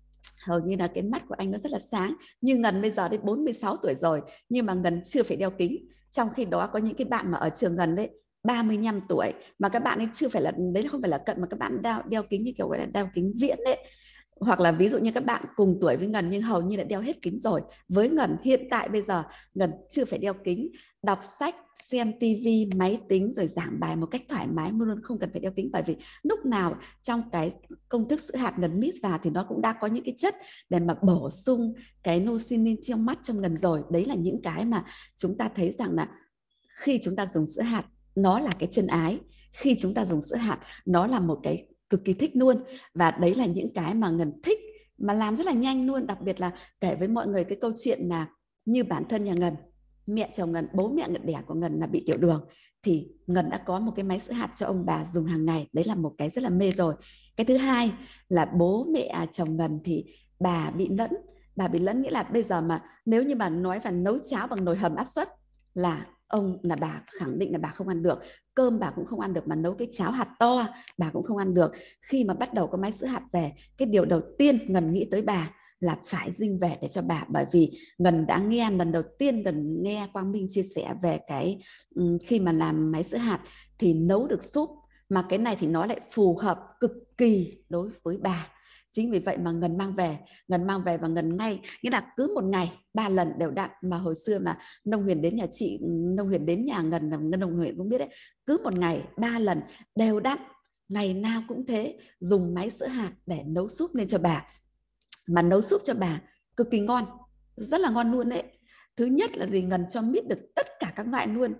hầu như là cái mắt của anh nó rất là sáng. Như Ngân bây giờ đến bốn mươi sáu tuổi rồi nhưng mà Ngân chưa phải đeo kính, trong khi đó có những cái bạn mà ở trường Ngân đấy ba mươi lăm tuổi mà các bạn ấy chưa phải là, đấy không phải là cận, mà các bạn đeo, đeo kính như kiểu gọi là đeo kính viễn đấy. Hoặc là ví dụ như các bạn cùng tuổi với Ngân nhưng hầu như đã đeo hết kính rồi. Với Ngân hiện tại bây giờ Ngân chưa phải đeo kính, đọc sách, xem tivi, máy tính rồi giảng bài một cách thoải mái, luôn không cần phải đeo kính, bởi vì lúc nào trong cái công thức sữa hạt Ngân mix vào thì nó cũng đã có những cái chất để mà bổ sung cái nocinin trong mắt trong Ngân rồi. Đấy là những cái mà chúng ta thấy rằng là khi chúng ta dùng sữa hạt nó là cái chân ái, khi chúng ta dùng sữa hạt nó là một cái cực kỳ thích luôn. Và đấy là những cái mà Ngân thích mà làm rất là nhanh luôn. Đặc biệt là kể với mọi người cái câu chuyện là như bản thân nhà Ngân, mẹ chồng Ngân, bố mẹ Ngân đẻ của Ngân là bị tiểu đường, thì Ngân đã có một cái máy sữa hạt cho ông bà dùng hàng ngày. Đấy là một cái rất là mê rồi. Cái thứ hai là bố mẹ chồng Ngân thì bà bị lẫn, bà bị lẫn nghĩa là bây giờ mà nếu như bà nói và nấu cháo bằng nồi hầm áp suất là ông là bà khẳng định là bà không ăn được, cơm bà cũng không ăn được, mà nấu cái cháo hạt to bà cũng không ăn được. Khi mà bắt đầu có máy sữa hạt về, cái điều đầu tiên Ngân nghĩ tới bà là phải dinh về để cho bà, bởi vì Ngân đã nghe lần đầu tiên Ngân nghe Quang Minh chia sẻ về cái um, khi mà làm máy sữa hạt thì nấu được súp, mà cái này thì nó lại phù hợp cực kỳ đối với bà. Chính vì vậy mà Ngân mang về, Ngân mang về và Ngân ngay, nghĩa là cứ một ngày ba lần đều đặn. Mà hồi xưa là Nông Huyền đến nhà chị, Nông Huyền đến nhà Ngân, Ngân Nông Huyền cũng biết đấy, cứ một ngày ba lần đều đặn, ngày nào cũng thế, dùng máy sữa hạt để nấu súp lên cho bà. Mà nấu súp cho bà cực kỳ ngon, rất là ngon luôn đấy. Thứ nhất là gì, Ngân cho mix được tất cả các loại luôn.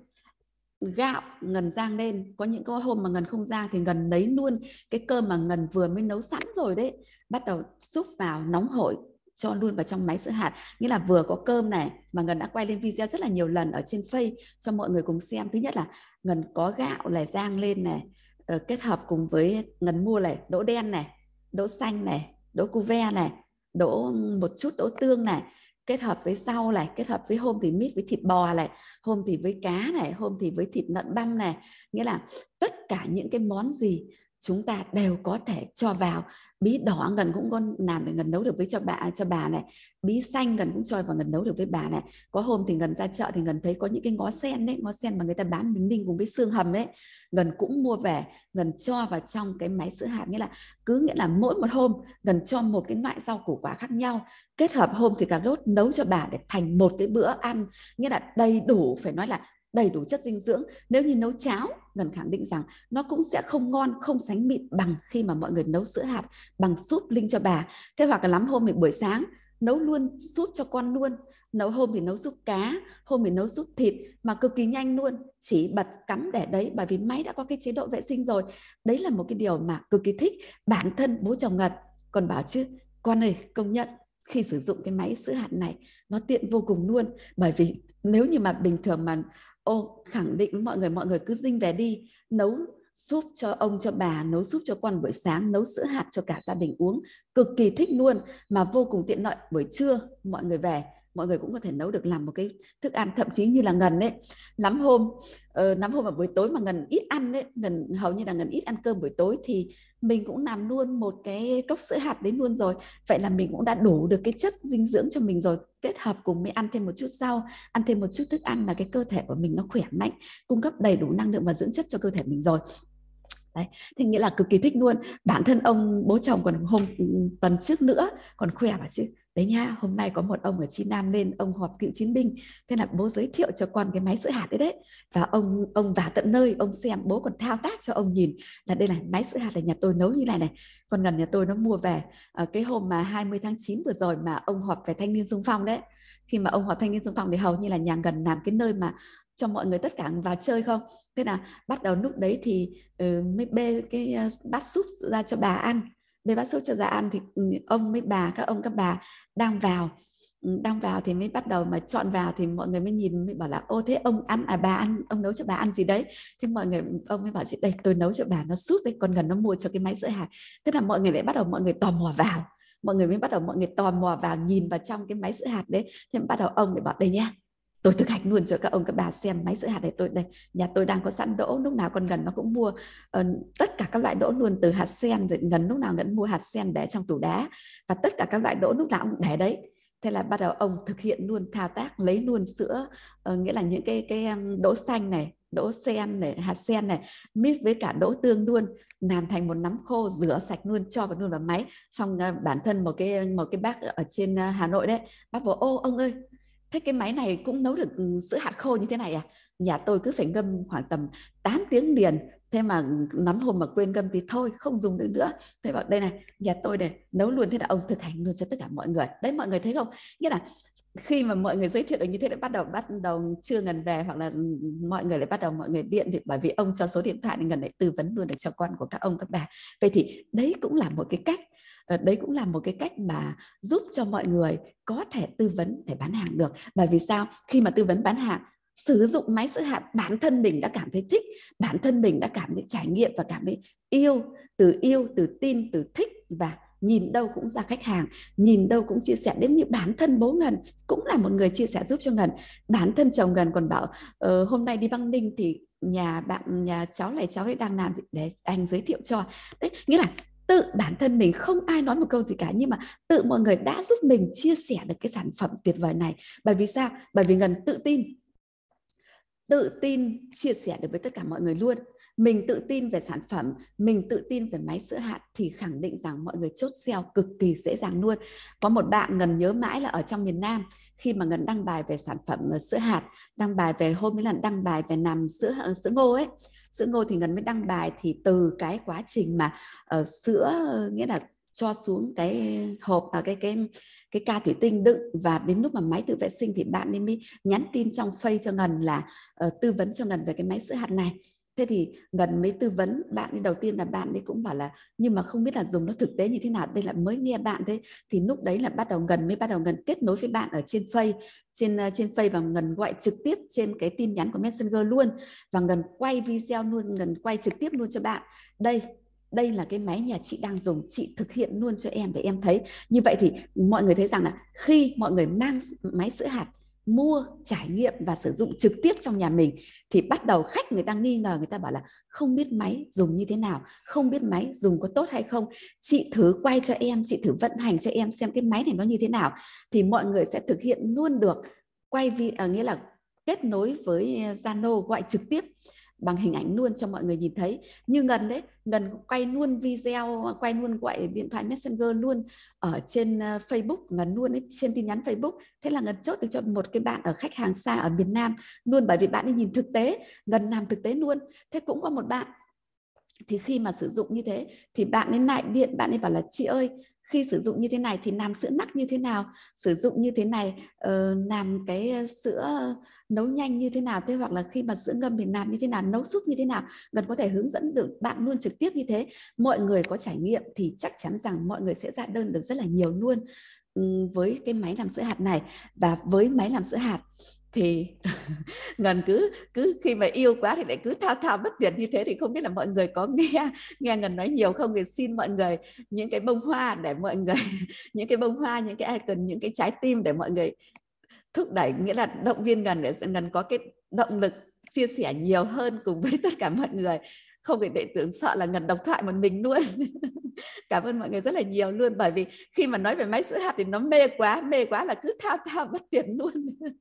Gạo Ngân rang lên, có những cái hôm mà Ngân không rang thì Ngân lấy luôn cái cơm mà Ngân vừa mới nấu sẵn rồi đấy, bắt đầu xúc vào nóng hổi cho luôn vào trong máy sữa hạt. Nghĩa là vừa có cơm này, mà Ngân đã quay lên video rất là nhiều lần ở trên Face cho mọi người cùng xem. Thứ nhất là Ngân có gạo này rang lên này, uh, kết hợp cùng với Ngân mua này đỗ đen này, đỗ xanh này, đỗ cu ve này, đỗ một chút đỗ tương này, kết hợp với rau này, kết hợp với hôm thì mix với thịt bò này, hôm thì với cá này, hôm thì với thịt lợn băm này. Nghĩa là tất cả những cái món gì chúng ta đều có thể cho vào. Bí đỏ Ngân cũng có làm để Ngân nấu được với cho bà cho bà này, bí xanh Ngân cũng cho vào Ngân nấu được với bà này. Có hôm thì Ngân ra chợ thì Ngân thấy có những cái ngó sen đấy, ngó sen mà người ta bán Bình Ninh cùng với xương hầm đấy, Ngân cũng mua về, Ngân cho vào trong cái máy sữa hạt. Nghĩa là cứ nghĩa là mỗi một hôm Ngân cho một cái loại rau củ quả khác nhau, kết hợp hôm thì cà rốt nấu cho bà để thành một cái bữa ăn, nghĩa là đầy đủ, phải nói là đầy đủ chất dinh dưỡng. Nếu như nấu cháo, Ngân khẳng định rằng nó cũng sẽ không ngon, không sánh mịn bằng khi mà mọi người nấu sữa hạt bằng súp linh cho bà. Thế hoặc là lắm hôm thì buổi sáng nấu luôn súp cho con luôn, nấu hôm thì nấu súp cá, hôm thì nấu súp thịt, mà cực kỳ nhanh luôn, chỉ bật cắm để đấy, bởi vì máy đã có cái chế độ vệ sinh rồi. Đấy là một cái điều mà cực kỳ thích. Bản thân bố chồng Ngân còn bảo chứ con ơi, công nhận khi sử dụng cái máy sữa hạt này nó tiện vô cùng luôn. Bởi vì nếu như mà bình thường mà ô khẳng định với mọi người, mọi người cứ dinh về đi nấu súp cho ông cho bà, nấu súp cho con buổi sáng, nấu sữa hạt cho cả gia đình uống, cực kỳ thích luôn, mà vô cùng tiện lợi. Buổi trưa mọi người về mọi người cũng có thể nấu được làm một cái thức ăn. Thậm chí như là Ngân ấy, lắm hôm uh, lắm hôm vào buổi tối mà Ngân ít ăn đấy, Ngân hầu như là Ngân ít ăn cơm buổi tối, thì mình cũng làm luôn một cái cốc sữa hạt đến luôn rồi. Vậy là mình cũng đã đủ được cái chất dinh dưỡng cho mình rồi, kết hợp cùng với ăn thêm một chút rau, ăn thêm một chút thức ăn là cái cơ thể của mình nó khỏe mạnh, cung cấp đầy đủ năng lượng và dưỡng chất cho cơ thể mình rồi. Đấy, thì nghĩa là cực kỳ thích luôn. Bản thân ông bố chồng còn hôm tuần trước nữa còn khoe bảo chứ đấy nha, hôm nay có một ông ở Chi Nam lên, ông họp cựu chiến binh, thế là bố giới thiệu cho con cái máy sữa hạt đấy đấy, và ông ông vào tận nơi ông xem, bố còn thao tác cho ông nhìn là đây là máy sữa hạt là nhà tôi nấu như này này. Còn gần nhà tôi nó mua về à, cái hôm mà hai mươi tháng chín vừa rồi mà ông họp về thanh niên xung phong đấy, khi mà ông họp thanh niên xung phong thì hầu như là nhà gần làm cái nơi mà cho mọi người tất cả vào chơi không. Thế là bắt đầu lúc đấy thì uh, mới bê cái uh, bát súp ra cho bà ăn, bê bát súp cho bà ăn thì ông mấy bà, các ông các bà đang vào đang vào thì mới bắt đầu mà chọn vào, thì mọi người mới nhìn mới bảo là ô thế ông ăn à bà ăn, ông nấu cho bà ăn gì đấy. Thế mọi người ông mới bảo chị đây tôi nấu cho bà nó súp đấy, con gần nó mua cho cái máy sữa hạt. Thế là mọi người lại bắt đầu mọi người tò mò vào, mọi người mới bắt đầu mọi người tò mò vào nhìn vào trong cái máy sữa hạt đấy. Thế bắt đầu ông lại bảo đây nha, tôi thực hành luôn cho các ông các bà xem máy sữa hạt này tôi đây, nhà tôi đang có sẵn đỗ, lúc nào con gần nó cũng mua uh, tất cả các loại đỗ luôn, từ hạt sen rồi gần lúc nào gần mua hạt sen để trong tủ đá, và tất cả các loại đỗ lúc nào cũng để đấy. Thế là bắt đầu ông thực hiện luôn thao tác lấy luôn sữa, uh, nghĩa là những cái cái um, đỗ xanh này, đỗ sen này, hạt sen này mix với cả đỗ tương luôn, làm thành một nắm khô, rửa sạch luôn, cho vào luôn vào máy. Xong uh, bản thân một cái một cái bác ở trên uh, Hà Nội đấy, bác bảo ô ông ơi, thế cái máy này cũng nấu được sữa hạt khô như thế này à? Nhà tôi cứ phải ngâm khoảng tầm tám tiếng liền. Thế mà lắm hôm mà quên ngâm thì thôi không dùng được nữa. Thế bảo đây này, nhà tôi này nấu luôn, thế là ông thực hành luôn cho tất cả mọi người. Đấy mọi người thấy không? Nghĩa là khi mà mọi người giới thiệu được như thế lại bắt đầu bắt đầu trưa Ngân về, hoặc là mọi người lại bắt đầu mọi người điện, thì bởi vì ông cho số điện thoại thì Ngân lại tư vấn luôn được cho con của các ông các bà. Vậy thì đấy cũng là một cái cách, đấy cũng là một cái cách mà giúp cho mọi người có thể tư vấn để bán hàng được. Bởi vì sao? Khi mà tư vấn bán hàng, sử dụng máy sữa hạt, bản thân mình đã cảm thấy thích, bản thân mình đã cảm thấy trải nghiệm và cảm thấy yêu, từ yêu, từ tin, từ thích, và nhìn đâu cũng ra khách hàng, nhìn đâu cũng chia sẻ. Đến như bản thân bố Ngân cũng là một người chia sẻ giúp cho Ngân. Bản thân chồng Ngân còn bảo uh, hôm nay đi Băng Ninh thì nhà bạn nhà cháu này cháu ấy đang làm để anh giới thiệu cho. Đấy, nghĩa là tự bản thân mình, không ai nói một câu gì cả, nhưng mà tự mọi người đã giúp mình chia sẻ được cái sản phẩm tuyệt vời này. Bởi vì sao? Bởi vì Ngân tự tin, tự tin chia sẻ được với tất cả mọi người luôn. Mình tự tin về sản phẩm, mình tự tin về máy sữa hạt thì khẳng định rằng mọi người chốt sale cực kỳ dễ dàng luôn. Có một bạn Ngân nhớ mãi là ở trong miền Nam, khi mà Ngân đăng bài về sản phẩm sữa hạt, đăng bài về hôm ấy là đăng bài về làm sữa sữa ngô ấy, sữa ngô thì Ngân mới đăng bài, thì từ cái quá trình mà uh, sữa nghĩa là cho xuống cái hộp ở cái cái cái ca thủy tinh đựng, và đến lúc mà máy tự vệ sinh thì bạn ấy mới nhắn tin trong Face cho Ngân là uh, tư vấn cho Ngân về cái máy sữa hạt này. Thế thì Ngân mới tư vấn bạn ấy, đầu tiên là bạn ấy cũng bảo là nhưng mà không biết là dùng nó thực tế như thế nào, đây là mới nghe bạn thế. Thì lúc đấy là bắt đầu Ngân mới bắt đầu Ngân kết nối với bạn ở trên Face, trên trên Face, và Ngân gọi trực tiếp trên cái tin nhắn của Messenger luôn, và Ngân quay video luôn, Ngân quay trực tiếp luôn cho bạn. Đây đây là cái máy nhà chị đang dùng, chị thực hiện luôn cho em để em thấy. Như vậy thì mọi người thấy rằng là khi mọi người mang máy sữa hạt mua, trải nghiệm và sử dụng trực tiếp trong nhà mình, thì bắt đầu khách người ta nghi ngờ, người ta bảo là không biết máy dùng như thế nào, không biết máy dùng có tốt hay không, chị thử quay cho em, chị thử vận hành cho em xem cái máy này nó như thế nào. Thì mọi người sẽ thực hiện luôn được quay video, nghĩa là kết nối với Zalo, gọi trực tiếp bằng hình ảnh luôn cho mọi người nhìn thấy. Như Ngân đấy, Ngân quay luôn video, quay luôn gọi điện thoại Messenger luôn ở trên Facebook, Ngân luôn ấy, trên tin nhắn Facebook. Thế là Ngân chốt được cho một cái bạn ở khách hàng xa ở miền Nam luôn, bởi vì bạn ấy nhìn thực tế, Ngân làm thực tế luôn. Thế cũng có một bạn thì khi mà sử dụng như thế thì bạn ấy lại điện, bạn ấy bảo là chị ơi, khi sử dụng như thế này thì làm sữa nắc như thế nào, sử dụng như thế này uh, làm cái sữa nấu nhanh như thế nào, thế hoặc là khi mà sữa ngâm thì làm như thế nào, nấu súp như thế nào. Ngân có thể hướng dẫn được bạn luôn trực tiếp như thế. Mọi người có trải nghiệm thì chắc chắn rằng mọi người sẽ ra đơn được rất là nhiều luôn. với cái máy làm sữa hạt này. Và với máy làm sữa hạt thì Ngân cứ cứ khi mà yêu quá thì lại cứ thao thao bất tuyệt như thế, thì không biết là mọi người có nghe nghe Ngân nói nhiều không, thì xin mọi người những cái bông hoa để mọi người những cái bông hoa, những cái icon, những cái trái tim để mọi người thúc đẩy, nghĩa là động viên Ngân để Ngân có cái động lực chia sẻ nhiều hơn cùng với tất cả mọi người, không phải đệ tưởng sợ là Ngân độc thoại một mình luôn. Cảm ơn mọi người rất là nhiều luôn, bởi vì khi mà nói về máy sữa hạt thì nó mê quá, mê quá là cứ thao thao bất tuyệt luôn.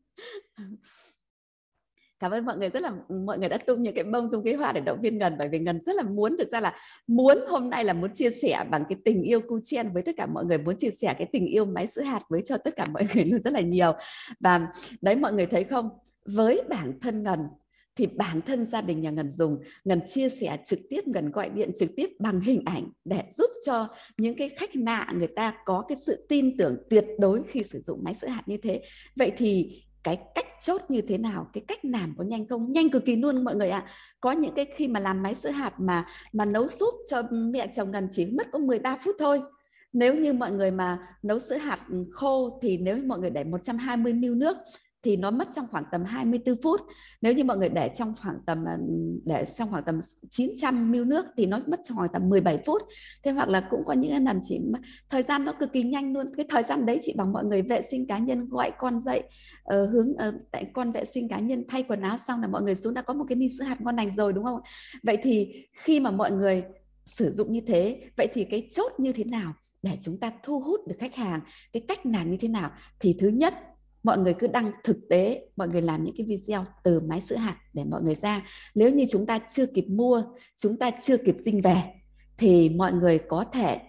Cảm ơn mọi người rất là, mọi người đã tung những cái bông, tung cái hoa để động viên Ngân, bởi vì Ngân rất là muốn, thực ra là muốn hôm nay là muốn chia sẻ bằng cái tình yêu Cu Chen với tất cả mọi người, muốn chia sẻ cái tình yêu máy sữa hạt với cho tất cả mọi người luôn rất là nhiều. Và đấy, mọi người thấy không, với bản thân Ngân thì bản thân gia đình nhà Ngân dùng, Ngân chia sẻ trực tiếp, Ngân gọi điện trực tiếp bằng hình ảnh để giúp cho những cái khách lạ người ta có cái sự tin tưởng tuyệt đối khi sử dụng máy sữa hạt như thế. Vậy thì cái cách chốt như thế nào, cái cách làm có nhanh không? Nhanh cực kỳ luôn mọi người ạ. À. Có những cái khi mà làm máy sữa hạt mà mà nấu súp cho mẹ chồng Ngân chỉ mất có mười ba phút thôi. Nếu như mọi người mà nấu sữa hạt khô thì nếu mọi người để một trăm hai mươi mi li lít nước thì nó mất trong khoảng tầm hai mươi tư phút. Nếu như mọi người để trong khoảng tầm để trong khoảng tầm chín trăm mi li lít nước thì nó mất trong khoảng tầm mười bảy phút. Thế hoặc là cũng có những lần chỉ thời gian nó cực kỳ nhanh luôn. Cái thời gian đấy chỉ bằng mọi người vệ sinh cá nhân, gọi con dậy, uh, hướng uh, tại con vệ sinh cá nhân, thay quần áo xong là mọi người xuống đã có một cái ly sữa hạt ngon lành rồi, đúng không? Vậy thì khi mà mọi người sử dụng như thế, vậy thì cái chốt như thế nào để chúng ta thu hút được khách hàng, cái cách làm như thế nào? Thì thứ nhất, mọi người cứ đăng thực tế, mọi người làm những cái video từ máy sữa hạt để mọi người ra. Nếu như chúng ta chưa kịp mua, chúng ta chưa kịp dinh về, thì mọi người có thể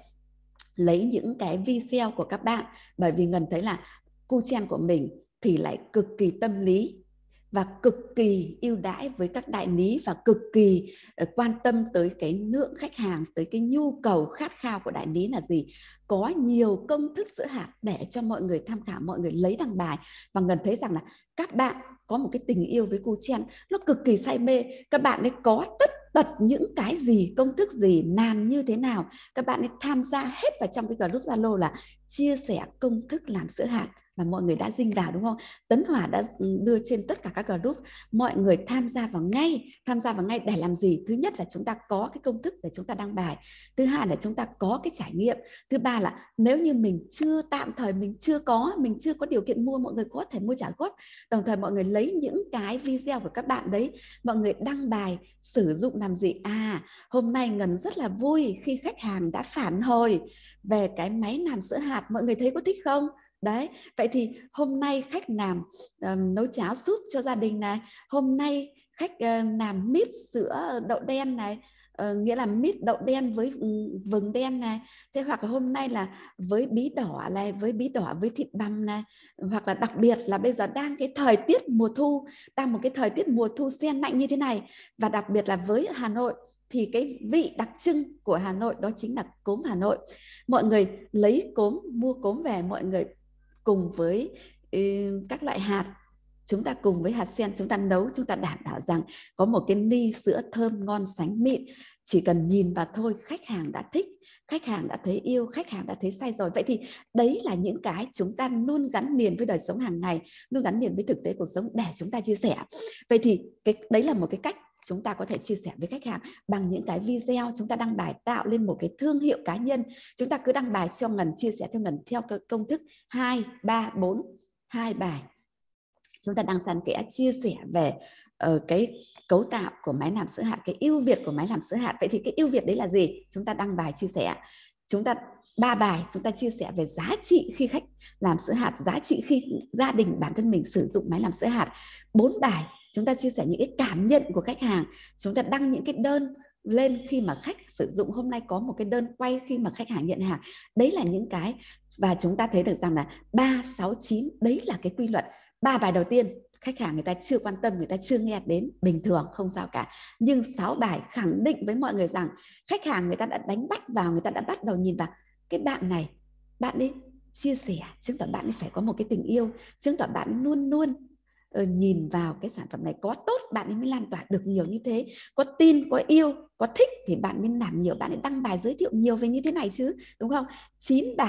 lấy những cái video của các bạn, bởi vì Ngân thấy là Cu Chen của mình thì lại cực kỳ tâm lý và cực kỳ ưu đãi với các đại lý, và cực kỳ quan tâm tới cái lượng khách hàng, tới cái nhu cầu khát khao của đại lý là gì. Có nhiều công thức sữa hạt để cho mọi người tham khảo, mọi người lấy đăng bài. Và Ngân thấy rằng là các bạn có một cái tình yêu với Cu Chen, nó cực kỳ say mê. Các bạn ấy có tất tật những cái gì, công thức gì, làm như thế nào, các bạn ấy tham gia hết vào trong cái group Zalo là chia sẻ công thức làm sữa hạt, mà mọi người đã dinh vào, đúng không? Tấn Hòa đã đưa trên tất cả các group, mọi người tham gia vào ngay, tham gia vào ngay để làm gì? Thứ nhất là chúng ta có cái công thức để chúng ta đăng bài, thứ hai là chúng ta có cái trải nghiệm, thứ ba là nếu như mình chưa, tạm thời mình chưa có, mình chưa có điều kiện mua, mọi người có thể mua trả góp. Đồng thời mọi người lấy những cái video của các bạn đấy, mọi người đăng bài sử dụng làm gì? À, hôm nay Ngân rất là vui khi khách hàng đã phản hồi về cái máy làm sữa hạt, mọi người thấy có thích không? Đấy, vậy thì hôm nay khách làm uh, nấu cháo súp cho gia đình này, hôm nay khách uh, làm mít sữa đậu đen này, uh, nghĩa là mít đậu đen với um, vừng đen này, thế hoặc là hôm nay là với bí đỏ này, với bí đỏ với thịt bằm này, hoặc là đặc biệt là bây giờ đang cái thời tiết mùa thu, đang một cái thời tiết mùa thu se lạnh như thế này, và đặc biệt là với Hà Nội thì cái vị đặc trưng của Hà Nội đó chính là cốm Hà Nội. Mọi người lấy cốm, mua cốm về, mọi người cùng với uh, các loại hạt, chúng ta cùng với hạt sen chúng ta nấu, chúng ta đảm bảo rằng có một cái ly sữa thơm ngon sánh mịn. Chỉ cần nhìn vào thôi, khách hàng đã thích, khách hàng đã thấy yêu, khách hàng đã thấy say rồi. Vậy thì đấy là những cái chúng ta luôn gắn liền với đời sống hàng ngày, luôn gắn liền với thực tế cuộc sống để chúng ta chia sẻ. Vậy thì cái đấy là một cái cách chúng ta có thể chia sẻ với khách hàng bằng những cái video chúng ta đăng bài, tạo lên một cái thương hiệu cá nhân. Chúng ta cứ đăng bài cho Ngân, chia sẻ theo Ngân theo công thức hai, ba, bốn, hai bài. Chúng ta đăng xen kẽ chia sẻ về uh, cái cấu tạo của máy làm sữa hạt, cái ưu việt của máy làm sữa hạt. Vậy thì cái ưu việt đấy là gì? Chúng ta đăng bài chia sẻ. Chúng ta ba bài chúng ta chia sẻ về giá trị khi khách làm sữa hạt, giá trị khi gia đình bản thân mình sử dụng máy làm sữa hạt. Bốn bài chúng ta chia sẻ những cái cảm nhận của khách hàng. Chúng ta đăng những cái đơn lên khi mà khách sử dụng, hôm nay có một cái đơn quay khi mà khách hàng nhận hàng. Đấy là những cái, và chúng ta thấy được rằng là ba, sáu, chín, đấy là cái quy luật. Ba bài đầu tiên khách hàng người ta chưa quan tâm, người ta chưa nghe đến, bình thường không sao cả. Nhưng sáu bài khẳng định với mọi người rằng khách hàng người ta đã đánh bắt vào, người ta đã bắt đầu nhìn vào cái bạn này, bạn ấy chia sẻ, chứng tỏ bạn ấy phải có một cái tình yêu, chứng tỏ bạn luôn luôn uh, nhìn vào cái sản phẩm này có tốt, bạn ấy mới lan tỏa được nhiều như thế. Có tin, có yêu, có thích thì bạn mới làm nhiều, bạn ấy đăng bài giới thiệu nhiều về như thế này chứ, đúng không? Chín bài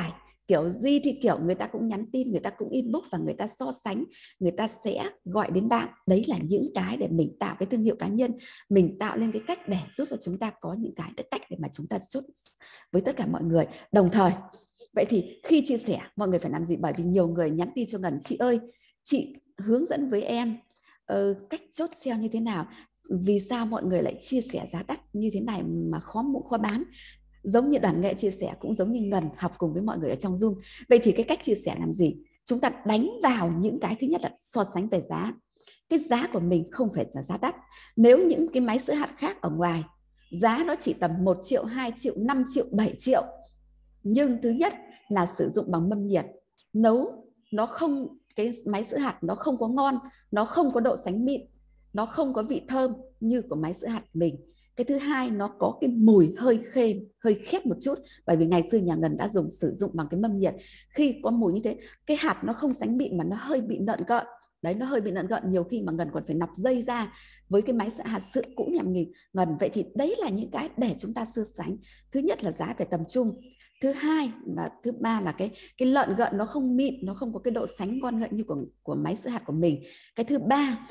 kiểu gì thì kiểu người ta cũng nhắn tin, người ta cũng inbox và người ta so sánh, người ta sẽ gọi đến bạn. Đấy là những cái để mình tạo cái thương hiệu cá nhân, mình tạo lên cái cách để giúp cho chúng ta có những cái cách để mà chúng ta chốt với tất cả mọi người đồng thời. Vậy thì khi chia sẻ mọi người phải làm gì? Bởi vì nhiều người nhắn tin cho Ngân: chị ơi, chị hướng dẫn với em uh, cách chốt sale như thế nào, vì sao mọi người lại chia sẻ giá đắt như thế này mà khó mua khó bán. Giống như Đoàn Nghệ chia sẻ, cũng giống như Ngân học cùng với mọi người ở trong Zoom. Vậy thì cái cách chia sẻ làm gì? Chúng ta đánh vào những cái thứ nhất là so sánh về giá. Cái giá của mình không phải là giá đắt. Nếu những cái máy sữa hạt khác ở ngoài giá nó chỉ tầm một triệu, hai triệu, năm triệu, bảy triệu, nhưng thứ nhất là sử dụng bằng mâm nhiệt, nấu nó không, cái máy sữa hạt nó không có ngon, nó không có độ sánh mịn, nó không có vị thơm như của máy sữa hạt mình. Cái thứ hai, nó có cái mùi hơi khê, hơi khét một chút, bởi vì ngày xưa nhà Ngân đã dùng sử dụng bằng cái mâm nhiệt. Khi có mùi như thế, cái hạt nó không sánh mịn mà nó hơi bị nợn gợn. Đấy, nó hơi bị nợn gợn, nhiều khi mà Ngân còn phải nọc dây ra với cái máy hạt sữa cũ nhà mình Ngân. Vậy thì đấy là những cái để chúng ta so sánh. Thứ nhất là giá phải tầm trung. Thứ hai là thứ ba là cái cái lợn gợn nó không mịn, nó không có cái độ sánh ngon ngậy như của của máy sữa hạt của mình. Cái thứ ba,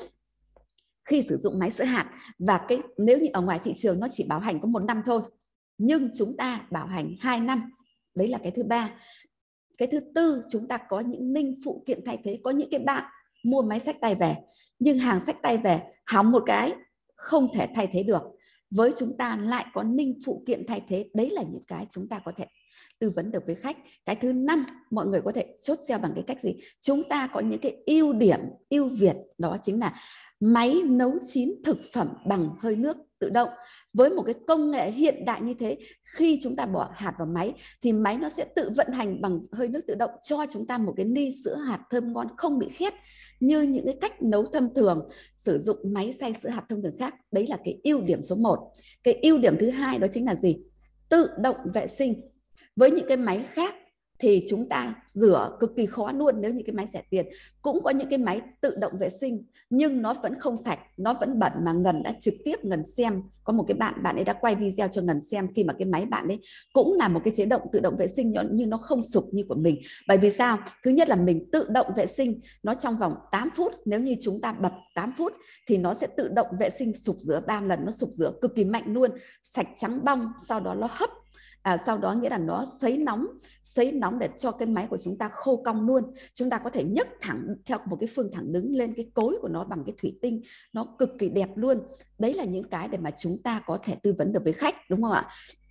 khi sử dụng máy sữa hạt và cái nếu như ở ngoài thị trường nó chỉ bảo hành có một năm thôi, nhưng chúng ta bảo hành hai năm. Đấy là cái thứ ba. Cái thứ tư, chúng ta có những ninh phụ kiện thay thế. Có những cái bạn mua máy xách tay về, nhưng hàng xách tay về hỏng một cái không thể thay thế được. Với chúng ta lại có ninh phụ kiện thay thế. Đấy là những cái chúng ta có thể tư vấn được với khách. Cái thứ năm, mọi người có thể chốt sale bằng cái cách gì? Chúng ta có những cái ưu điểm, ưu việt, đó chính là máy nấu chín thực phẩm bằng hơi nước tự động. Với một cái công nghệ hiện đại như thế, khi chúng ta bỏ hạt vào máy thì máy nó sẽ tự vận hành bằng hơi nước tự động, cho chúng ta một cái ly sữa hạt thơm ngon, không bị khét như những cái cách nấu thông thường, sử dụng máy xay sữa hạt thông thường khác. Đấy là cái ưu điểm số một. Cái ưu điểm thứ hai đó chính là gì? Tự động vệ sinh. Với những cái máy khác thì chúng ta rửa cực kỳ khó luôn nếu như cái máy rẻ tiền. Cũng có những cái máy tự động vệ sinh nhưng nó vẫn không sạch, nó vẫn bẩn, mà Ngân đã trực tiếp Ngân xem. Có một cái bạn, bạn ấy đã quay video cho Ngân xem khi mà cái máy bạn ấy cũng là một cái chế độ tự động vệ sinh nhưng nó không sục như của mình. Bởi vì sao? Thứ nhất là mình tự động vệ sinh nó trong vòng tám phút. Nếu như chúng ta bật tám phút thì nó sẽ tự động vệ sinh sục rửa ba lần, nó sục rửa cực kỳ mạnh luôn, sạch trắng bong, sau đó nó hấp. À, sau đó nghĩa là nó sấy nóng, sấy nóng để cho cái máy của chúng ta khô cong luôn. Chúng ta có thể nhấc thẳng theo một cái phương thẳng đứng lên cái cối của nó bằng cái thủy tinh, nó cực kỳ đẹp luôn. Đấy là những cái để mà chúng ta có thể tư vấn được với khách, đúng không ạ?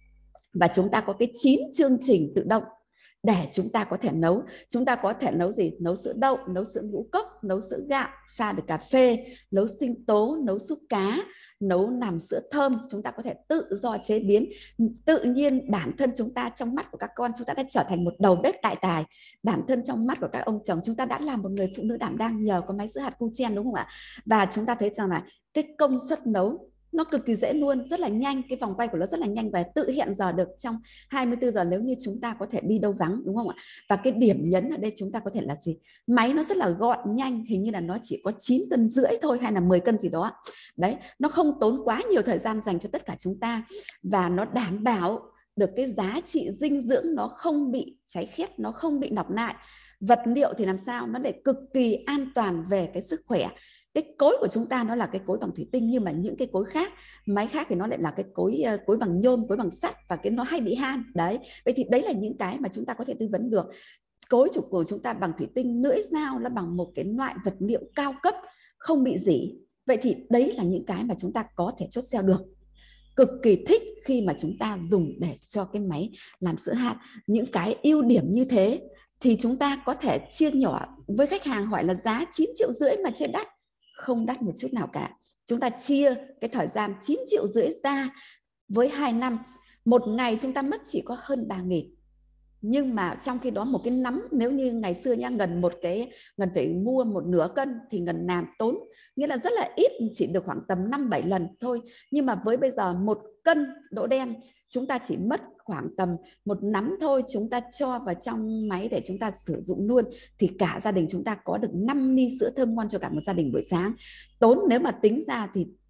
Và chúng ta có cái chín chương trình tự động để chúng ta có thể nấu. Chúng ta có thể nấu gì? Nấu sữa đậu, nấu sữa ngũ cốc, nấu sữa gạo, pha được cà phê, nấu sinh tố, nấu súp cá, nấu nằm sữa thơm. Chúng ta có thể tự do chế biến. Tự nhiên bản thân chúng ta trong mắt của các con, chúng ta đã trở thành một đầu bếp đại tài. Bản thân trong mắt của các ông chồng, chúng ta đã là một người phụ nữ đảm đang nhờ có máy sữa hạt cu chen, đúng không ạ? Và chúng ta thấy rằng là cái công suất nấu nó cực kỳ dễ luôn, rất là nhanh, cái vòng quay của nó rất là nhanh và tự hẹn giờ được trong hai mươi tư giờ nếu như chúng ta có thể đi đâu vắng, đúng không ạ? Và cái điểm nhấn ở đây chúng ta có thể là gì? Máy nó rất là gọn nhanh, hình như là nó chỉ có chín cân rưỡi thôi hay là mười cân gì đó. Đấy, nó không tốn quá nhiều thời gian dành cho tất cả chúng ta và nó đảm bảo được cái giá trị dinh dưỡng, nó không bị cháy khét, nó không bị nọc nại. Vật liệu thì làm sao nó để cực kỳ an toàn về cái sức khỏe. Cái cối của chúng ta nó là cái cối bằng thủy tinh, nhưng mà những cái cối khác, máy khác thì nó lại là cái cối cối bằng nhôm, cối bằng sắt và cái nó hay bị han. Đấy, vậy thì đấy là những cái mà chúng ta có thể tư vấn được. Cối chủ của chúng ta bằng thủy tinh, lưỡi dao nó bằng một cái loại vật liệu cao cấp, không bị rỉ. Vậy thì đấy là những cái mà chúng ta có thể chốt sale được. Cực kỳ thích khi mà chúng ta dùng để cho cái máy làm sữa hạt. Những cái ưu điểm như thế thì chúng ta có thể chia nhỏ với khách hàng, hỏi là giá chín triệu rưỡi mà chia đắt. Không đắt một chút nào cả. Chúng ta chia cái thời gian chín triệu rưỡi ra với hai năm. Một ngày chúng ta mất chỉ có hơn ba nghìn. Nhưng mà trong khi đó một cái nắm, nếu như ngày xưa nha, Ngân một cái Ngân phải mua một nửa cân thì Ngân làm tốn, nghĩa là rất là ít, chỉ được khoảng tầm năm bảy lần thôi. Nhưng mà với bây giờ một cân đỗ đen chúng ta chỉ mất khoảng tầm một nắm thôi, chúng ta cho vào trong máy để chúng ta sử dụng luôn thì cả gia đình chúng ta có được năm ly sữa thơm ngon cho cả một gia đình buổi sáng. Tốn nếu mà tính ra thì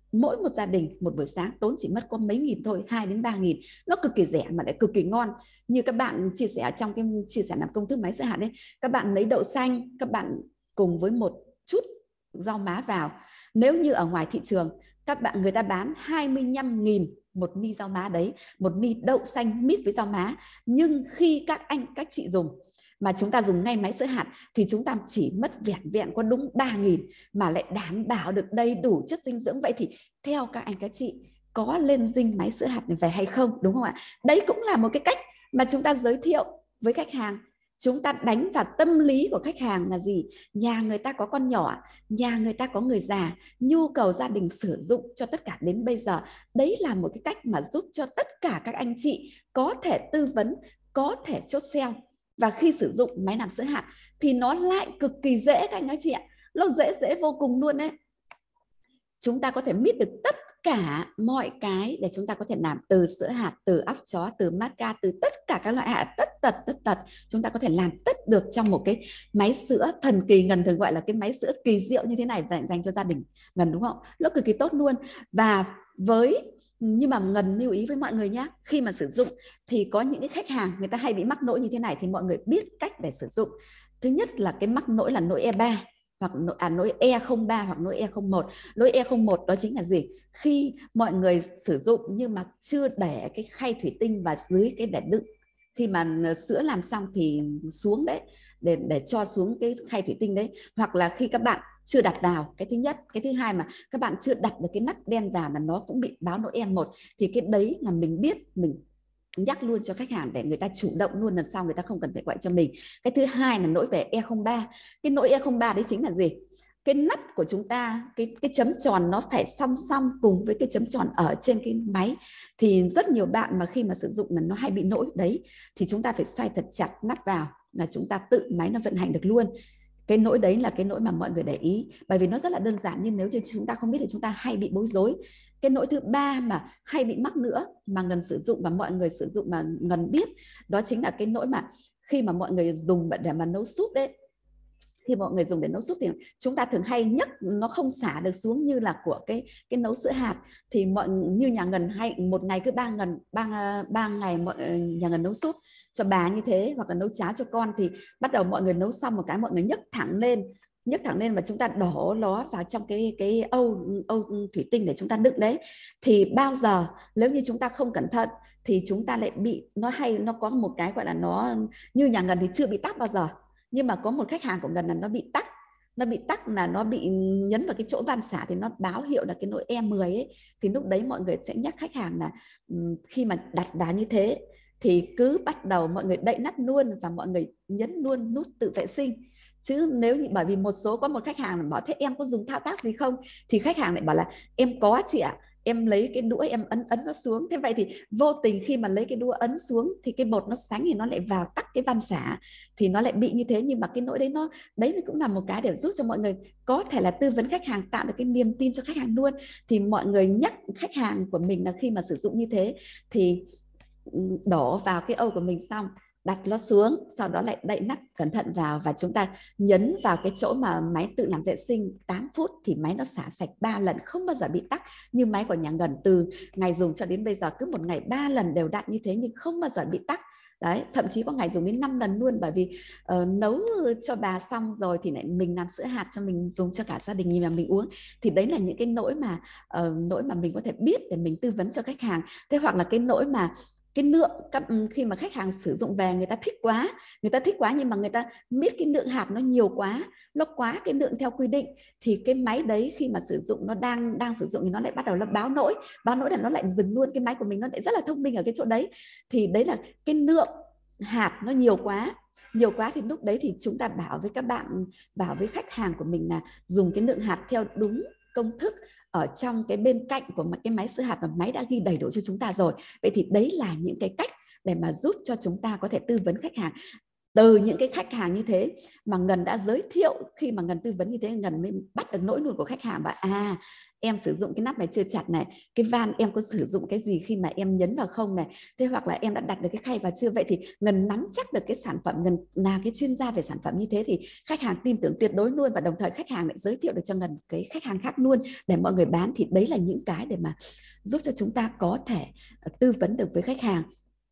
mỗi một gia đình một buổi sáng tốn chỉ mất có mấy nghìn thôi, hai đến ba nghìn, nó cực kỳ rẻ mà lại cực kỳ ngon. Như các bạn chia sẻ trong cái chia sẻ làm công thức máy sữa hạt đấy, các bạn lấy đậu xanh, các bạn cùng với một chút rau má vào. Nếu như ở ngoài thị trường các bạn người ta bán hai mươi lăm nghìn một ni rau má đấy, một ni đậu xanh mix với rau má, nhưng khi các anh các chị dùng mà chúng ta dùng ngay máy sữa hạt thì chúng ta chỉ mất vẹn vẹn có đúng ba nghìn mà lại đảm bảo được đầy đủ chất dinh dưỡng. Vậy thì theo các anh các chị có lên dinh máy sữa hạt này về hay không, đúng không ạ? Đấy cũng là một cái cách mà chúng ta giới thiệu với khách hàng. Chúng ta đánh vào tâm lý của khách hàng là gì? Nhà người ta có con nhỏ, nhà người ta có người già, nhu cầu gia đình sử dụng cho tất cả đến bây giờ. Đấy là một cái cách mà giúp cho tất cả các anh chị có thể tư vấn, có thể chốt sale. Và khi sử dụng máy làm sữa hạt thì nó lại cực kỳ dễ các anh các chị ạ. Nó dễ dễ vô cùng luôn đấy. Chúng ta có thể mix được tất cả mọi cái để chúng ta có thể làm từ sữa hạt, từ óc chó, từ matca, từ tất cả các loại hạt, tất tật tất tật chúng ta có thể làm tất được trong một cái máy sữa thần kỳ. Ngân thường gọi là cái máy sữa kỳ diệu như thế này dành cho gia đình Ngân, đúng không? Nó cực kỳ tốt luôn. Và với nhưng mà Ngân lưu ý với mọi người nhé, khi mà sử dụng thì có những cái khách hàng người ta hay bị mắc lỗi như thế này, thì mọi người biết cách để sử dụng. Thứ nhất là cái mắc lỗi là lỗi E ba hoặc à, lỗi E không ba hoặc lỗi E không một. Lỗi E không một đó chính là gì? Khi mọi người sử dụng nhưng mà chưa để cái khay thủy tinh vào dưới cái để đựng, khi mà sữa làm xong thì xuống đấy để để cho xuống cái khay thủy tinh đấy, hoặc là khi các bạn chưa đặt vào, cái thứ nhất. Cái thứ hai mà các bạn chưa đặt được cái nắp đen vào mà nó cũng bị báo lỗi E một, thì cái đấy là mình biết, mình nhắc luôn cho khách hàng để người ta chủ động luôn, lần sau người ta không cần phải gọi cho mình. Cái thứ hai là lỗi về E không ba. Cái lỗi E không ba đấy chính là gì? Cái nắp của chúng ta, cái cái chấm tròn nó phải song song cùng với cái chấm tròn ở trên cái máy. Thì rất nhiều bạn mà khi mà sử dụng là nó hay bị lỗi đấy, thì chúng ta phải xoay thật chặt nắp vào là chúng ta tự máy nó vận hành được luôn. Cái lỗi đấy là cái lỗi mà mọi người để ý, bởi vì nó rất là đơn giản, nhưng nếu như chúng ta không biết thì chúng ta hay bị bối rối. Cái lỗi thứ ba mà hay bị mắc nữa mà Ngân sử dụng và mọi người sử dụng mà Ngân biết, đó chính là cái lỗi mà khi mà mọi người dùng để mà nấu súp đấy, khi mọi người dùng để nấu súp thì chúng ta thường hay nhấc nó không xả được xuống như là của cái cái nấu sữa hạt. Thì mọi như nhà Ngân hay một ngày cứ ba lần ba ba ngày mọi nhà Ngân nấu súp cho bà như thế, hoặc là nấu cháo cho con, thì bắt đầu mọi người nấu xong một cái mọi người nhấc thẳng lên nhấc thẳng lên và chúng ta đổ nó vào trong cái cái âu âu thủy tinh để chúng ta đựng đấy. Thì bao giờ nếu như chúng ta không cẩn thận thì chúng ta lại bị, nó hay nó có một cái gọi là nó, như nhà Ngân thì chưa bị tắc bao giờ, nhưng mà có một khách hàng của Ngân là nó bị tắc. Nó bị tắc là nó bị nhấn vào cái chỗ van xả thì nó báo hiệu là cái lỗi E mười ấy. Thì lúc đấy mọi người sẽ nhắc khách hàng là khi mà đặt đá như thế thì cứ bắt đầu mọi người đậy nắp luôn và mọi người nhấn luôn nút tự vệ sinh. Chứ nếu như, bởi vì một số có một khách hàng bảo thế em có dùng thao tác gì không, thì khách hàng lại bảo là em có chị ạ, em lấy cái đũa em ấn ấn nó xuống. Thế vậy thì vô tình khi mà lấy cái đũa ấn xuống thì cái bột nó sánh thì nó lại vào tắc cái van xả, thì nó lại bị như thế. Nhưng mà cái lỗi đấy nó đấy cũng là một cái để giúp cho mọi người có thể là tư vấn khách hàng, tạo được cái niềm tin cho khách hàng luôn. Thì mọi người nhắc khách hàng của mình là khi mà sử dụng như thế thì đổ vào cái âu của mình xong đặt nó xuống, sau đó lại đậy nắp cẩn thận vào và chúng ta nhấn vào cái chỗ mà máy tự làm vệ sinh tám phút thì máy nó xả sạch ba lần, không bao giờ bị tắc. Như máy của nhà Ngân từ ngày dùng cho đến bây giờ cứ một ngày ba lần đều đặn như thế nhưng không bao giờ bị tắc. Đấy, thậm chí có ngày dùng đến năm lần luôn, bởi vì uh, nấu cho bà xong rồi thì lại mình làm sữa hạt cho mình dùng cho cả gia đình nhìn mà mình uống. Thì đấy là những cái nỗi mà uh, nỗi mà mình có thể biết để mình tư vấn cho khách hàng. Thế hoặc là cái nỗi mà cái lượng khi mà khách hàng sử dụng về người ta thích quá, người ta thích quá nhưng mà người ta biết cái lượng hạt nó nhiều quá, nó quá cái lượng theo quy định, thì cái máy đấy khi mà sử dụng nó đang đang sử dụng thì nó lại bắt đầu nó báo lỗi, báo lỗi là nó lại dừng luôn. Cái máy của mình nó lại rất là thông minh ở cái chỗ đấy, thì đấy là cái lượng hạt nó nhiều quá nhiều quá thì lúc đấy thì chúng ta bảo với các bạn, bảo với khách hàng của mình là dùng cái lượng hạt theo đúng công thức ở trong cái bên cạnh của cái máy sữa hạt mà máy đã ghi đầy đủ cho chúng ta rồi. Vậy thì đấy là những cái cách để mà giúp cho chúng ta có thể tư vấn khách hàng. Từ những cái khách hàng như thế mà Ngân đã giới thiệu, khi mà Ngân tư vấn như thế Ngân mới bắt được nỗi luôn của khách hàng và à em sử dụng cái nắp này chưa chặt này, cái van em có sử dụng cái gì khi mà em nhấn vào không này, thế hoặc là em đã đặt được cái khay vào chưa. Vậy thì Ngân nắm chắc được cái sản phẩm, Ngân là cái chuyên gia về sản phẩm như thế thì khách hàng tin tưởng tuyệt đối luôn, và đồng thời khách hàng lại giới thiệu được cho Ngân cái khách hàng khác luôn để mọi người bán. Thì đấy là những cái để mà giúp cho chúng ta có thể tư vấn được với khách hàng.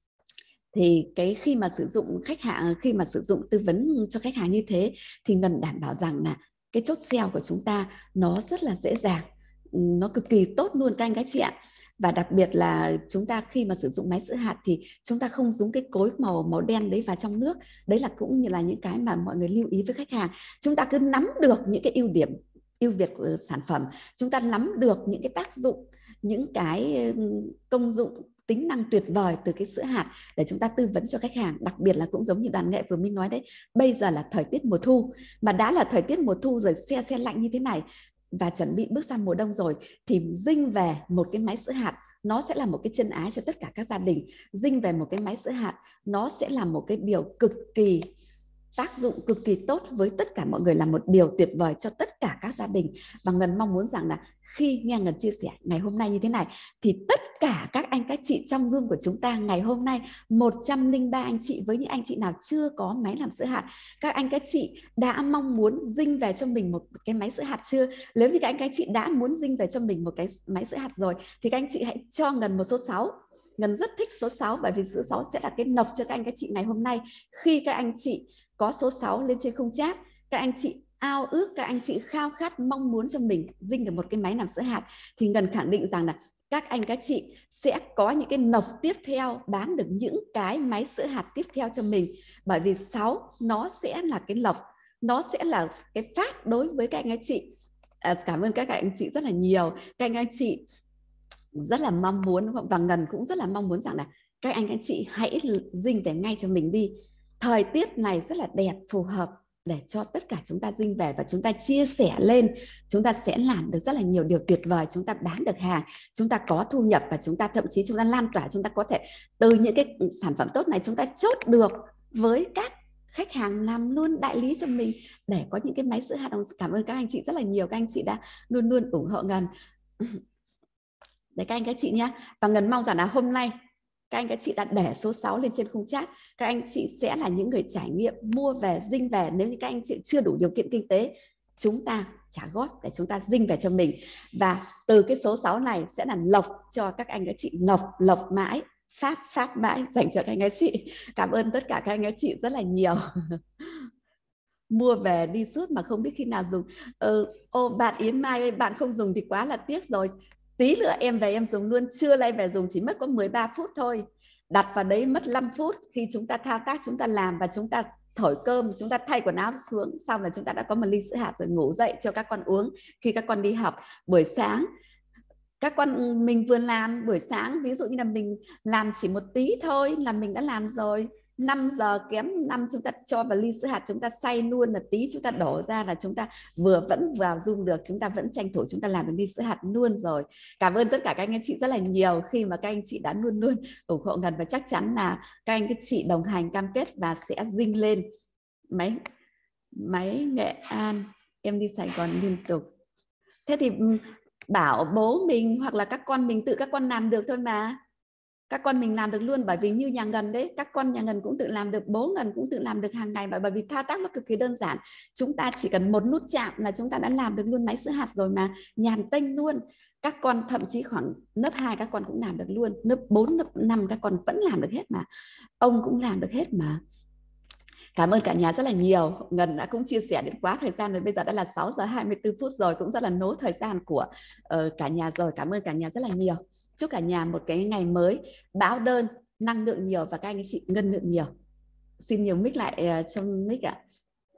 Thì cái khi mà sử dụng khách hàng khi mà sử dụng tư vấn cho khách hàng như thế thì Ngân đảm bảo rằng là cái chốt sale của chúng ta nó rất là dễ dàng, nó cực kỳ tốt luôn các anh các chị ạ. Và đặc biệt là chúng ta khi mà sử dụng máy sữa hạt thì chúng ta không dùng cái cối màu màu đen đấy vào trong nước. Đấy là cũng như là những cái mà mọi người lưu ý với khách hàng. Chúng ta cứ nắm được những cái ưu điểm, ưu việt của sản phẩm, chúng ta nắm được những cái tác dụng, những cái công dụng, tính năng tuyệt vời từ cái sữa hạt để chúng ta tư vấn cho khách hàng. Đặc biệt là cũng giống như Đoàn Nghệ vừa mới nói đấy, bây giờ là thời tiết mùa thu, mà đã là thời tiết mùa thu rồi, se se lạnh như thế này và chuẩn bị bước sang mùa đông rồi, thì dinh về một cái máy sữa hạt nó sẽ là một cái chân ái cho tất cả các gia đình. Dinh về một cái máy sữa hạt nó sẽ là một cái điều cực kỳ tác dụng cực kỳ tốt với tất cả mọi người, là một điều tuyệt vời cho tất cả các gia đình. Và Ngân mong muốn rằng là khi nghe Ngân chia sẻ ngày hôm nay như thế này thì tất cả các anh các chị trong Zoom của chúng ta ngày hôm nay, một trăm lẻ ba anh chị, với những anh chị nào chưa có máy làm sữa hạt, các anh các chị đã mong muốn dinh về cho mình một cái máy sữa hạt chưa? Nếu như các anh các chị đã muốn dinh về cho mình một cái máy sữa hạt rồi thì các anh chị hãy cho Ngân một số sáu. Ngân rất thích số sáu bởi vì số sáu sẽ là cái nọc cho các anh các chị ngày hôm nay. Khi các anh chị có số sáu lên trên khung chat, các anh chị ao ước, các anh chị khao khát mong muốn cho mình dinh được một cái máy làm sữa hạt, thì Ngân khẳng định rằng là các anh các chị sẽ có những cái nọc tiếp theo, bán được những cái máy sữa hạt tiếp theo cho mình. Bởi vì sáu nó sẽ là cái lộc, nó sẽ là cái phát đối với các anh các chị. À, cảm ơn các anh chị rất là nhiều. Các anh các chị rất là mong muốn, và Ngân cũng rất là mong muốn rằng là các anh các chị hãy dinh về ngay cho mình đi. Thời tiết này rất là đẹp, phù hợp để cho tất cả chúng ta dinh về và chúng ta chia sẻ lên. Chúng ta sẽ làm được rất là nhiều điều tuyệt vời. Chúng ta bán được hàng, chúng ta có thu nhập, và chúng ta thậm chí chúng ta lan tỏa. Chúng ta có thể từ những cái sản phẩm tốt này chúng ta chốt được với các khách hàng làm luôn đại lý cho mình để có những cái máy sữa hạt. Cảm ơn các anh chị rất là nhiều. Các anh chị đã luôn luôn ủng hộ Ngân. Để các anh các chị nhé. Và Ngân mong rằng là hôm nay các anh các chị đã để số sáu lên trên khung chat. Các anh chị sẽ là những người trải nghiệm mua về, dinh về. Nếu như các anh chị chưa đủ điều kiện kinh tế, chúng ta trả góp để chúng ta dinh về cho mình. Và từ cái số sáu này sẽ là lộc cho các anh các chị, lộc, lộc mãi, phát, phát mãi dành cho các anh các chị. Cảm ơn tất cả các anh các chị rất là nhiều. Mua về đi suốt mà không biết khi nào dùng. Ừ, ô bạn Yến Mai ơi, bạn không dùng thì quá là tiếc rồi. Tí nữa em về em dùng luôn, trưa nay về dùng chỉ mất có mười ba phút thôi. Đặt vào đấy mất năm phút. Khi chúng ta thao tác, chúng ta làm và chúng ta thổi cơm, chúng ta thay quần áo xuống, xong là chúng ta đã có một ly sữa hạt rồi, ngủ dậy cho các con uống khi các con đi học. Buổi sáng các con mình vừa làm buổi sáng, ví dụ như là mình làm chỉ một tí thôi là mình đã làm rồi. Năm giờ kém năm chúng ta cho vào ly sữa hạt, chúng ta xay luôn, là tí chúng ta đổ ra là chúng ta vừa vẫn vào Zoom được, chúng ta vẫn tranh thủ chúng ta làm được ly sữa hạt luôn rồi. Cảm ơn tất cả các anh chị rất là nhiều khi mà các anh chị đã luôn luôn ủng hộ Ngân, và chắc chắn là các anh các chị đồng hành cam kết và sẽ dinh lên. Máy máy Nghệ An, em đi Sài Gòn liên tục. Thế thì bảo bố mình hoặc là các con mình tự các con làm được thôi mà. Các con mình làm được luôn, bởi vì như nhà Ngân đấy, các con nhà Ngân cũng tự làm được, bố Ngân cũng tự làm được hàng ngày, bởi vì thao tác nó cực kỳ đơn giản. Chúng ta chỉ cần một nút chạm là chúng ta đã làm được luôn máy sữa hạt rồi mà, nhàn tênh luôn. Các con thậm chí khoảng lớp hai các con cũng làm được luôn, lớp bốn, lớp năm các con vẫn làm được hết mà. Ông cũng làm được hết mà. Cảm ơn cả nhà rất là nhiều. Ngân đã cũng chia sẻ đến quá thời gian rồi, bây giờ đã là sáu giờ hai mươi tư phút rồi, cũng rất là nối thời gian của uh, cả nhà rồi. Cảm ơn cả nhà rất là nhiều. Chúc cả nhà một cái ngày mới báo đơn, năng lượng nhiều và các anh chị ngân lượng nhiều. Xin nhiều mic lại uh, trong mic ạ.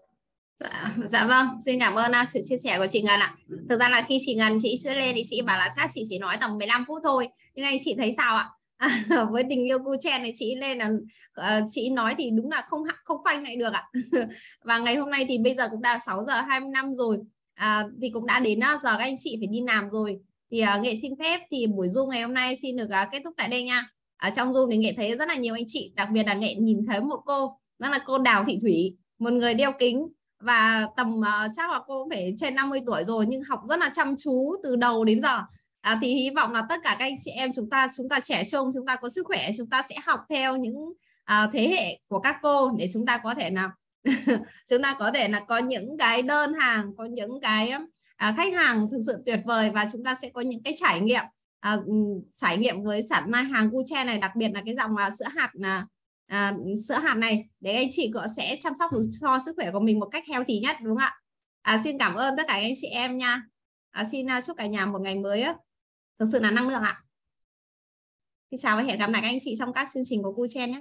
Dạ, dạ vâng, xin cảm ơn uh, sự chia sẻ của chị Ngân ạ. Thực ra là khi chị Ngân chị sẽ lên thì chị bảo là chắc chị chỉ nói tầm mười lăm phút thôi, nhưng anh chị thấy sao ạ? À, với tình yêu cu chen này chị lên là uh, chị nói thì đúng là không không khoanh lại được ạ. Và ngày hôm nay thì bây giờ cũng đã sáu giờ hai mươi lăm rồi, à, thì cũng đã đến uh, giờ các anh chị phải đi làm rồi. Thì uh, Nghệ xin phép thì buổi Zoom ngày hôm nay xin được uh, kết thúc tại đây nha. Ở trong Zoom thì Nghệ thấy rất là nhiều anh chị, đặc biệt là Nghệ nhìn thấy một cô, đó là cô Đào Thị Thủy, một người đeo kính, và tầm uh, chắc là cô phải trên năm mươi tuổi rồi nhưng học rất là chăm chú từ đầu đến giờ. À, thì hy vọng là tất cả các anh chị em chúng ta chúng ta trẻ trung, chúng ta có sức khỏe, chúng ta sẽ học theo những uh, thế hệ của các cô để chúng ta có thể nào chúng ta có thể là có những cái đơn hàng, có những cái uh, khách hàng thực sự tuyệt vời và chúng ta sẽ có những cái trải nghiệm uh, trải nghiệm với sản hàng Gucci này, đặc biệt là cái dòng uh, sữa hạt là uh, À, sữa hạt này để anh chị có sẽ chăm sóc được cho sức khỏe của mình một cách healthy nhất, đúng không ạ? À, xin cảm ơn tất cả anh chị em nha. À, xin uh, chúc cả nhà một ngày mới uh, thực sự là năng lượng ạ. Xin chào và hẹn gặp lại các anh chị trong các chương trình của Gucci nhé.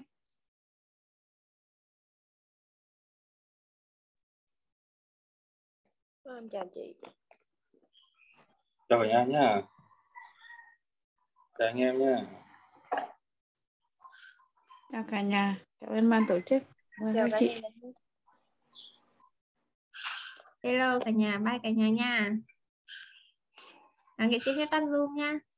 Vâng, chào chị. Chào cả nhà nhé. Chào anh em nhé. Chào cả nhà, cảm ơn ban tổ chức. Mời Chào các các chị. em. Hello cả nhà, bye cả nhà nha. À, nghệ sĩ phép tắt Zoom nha.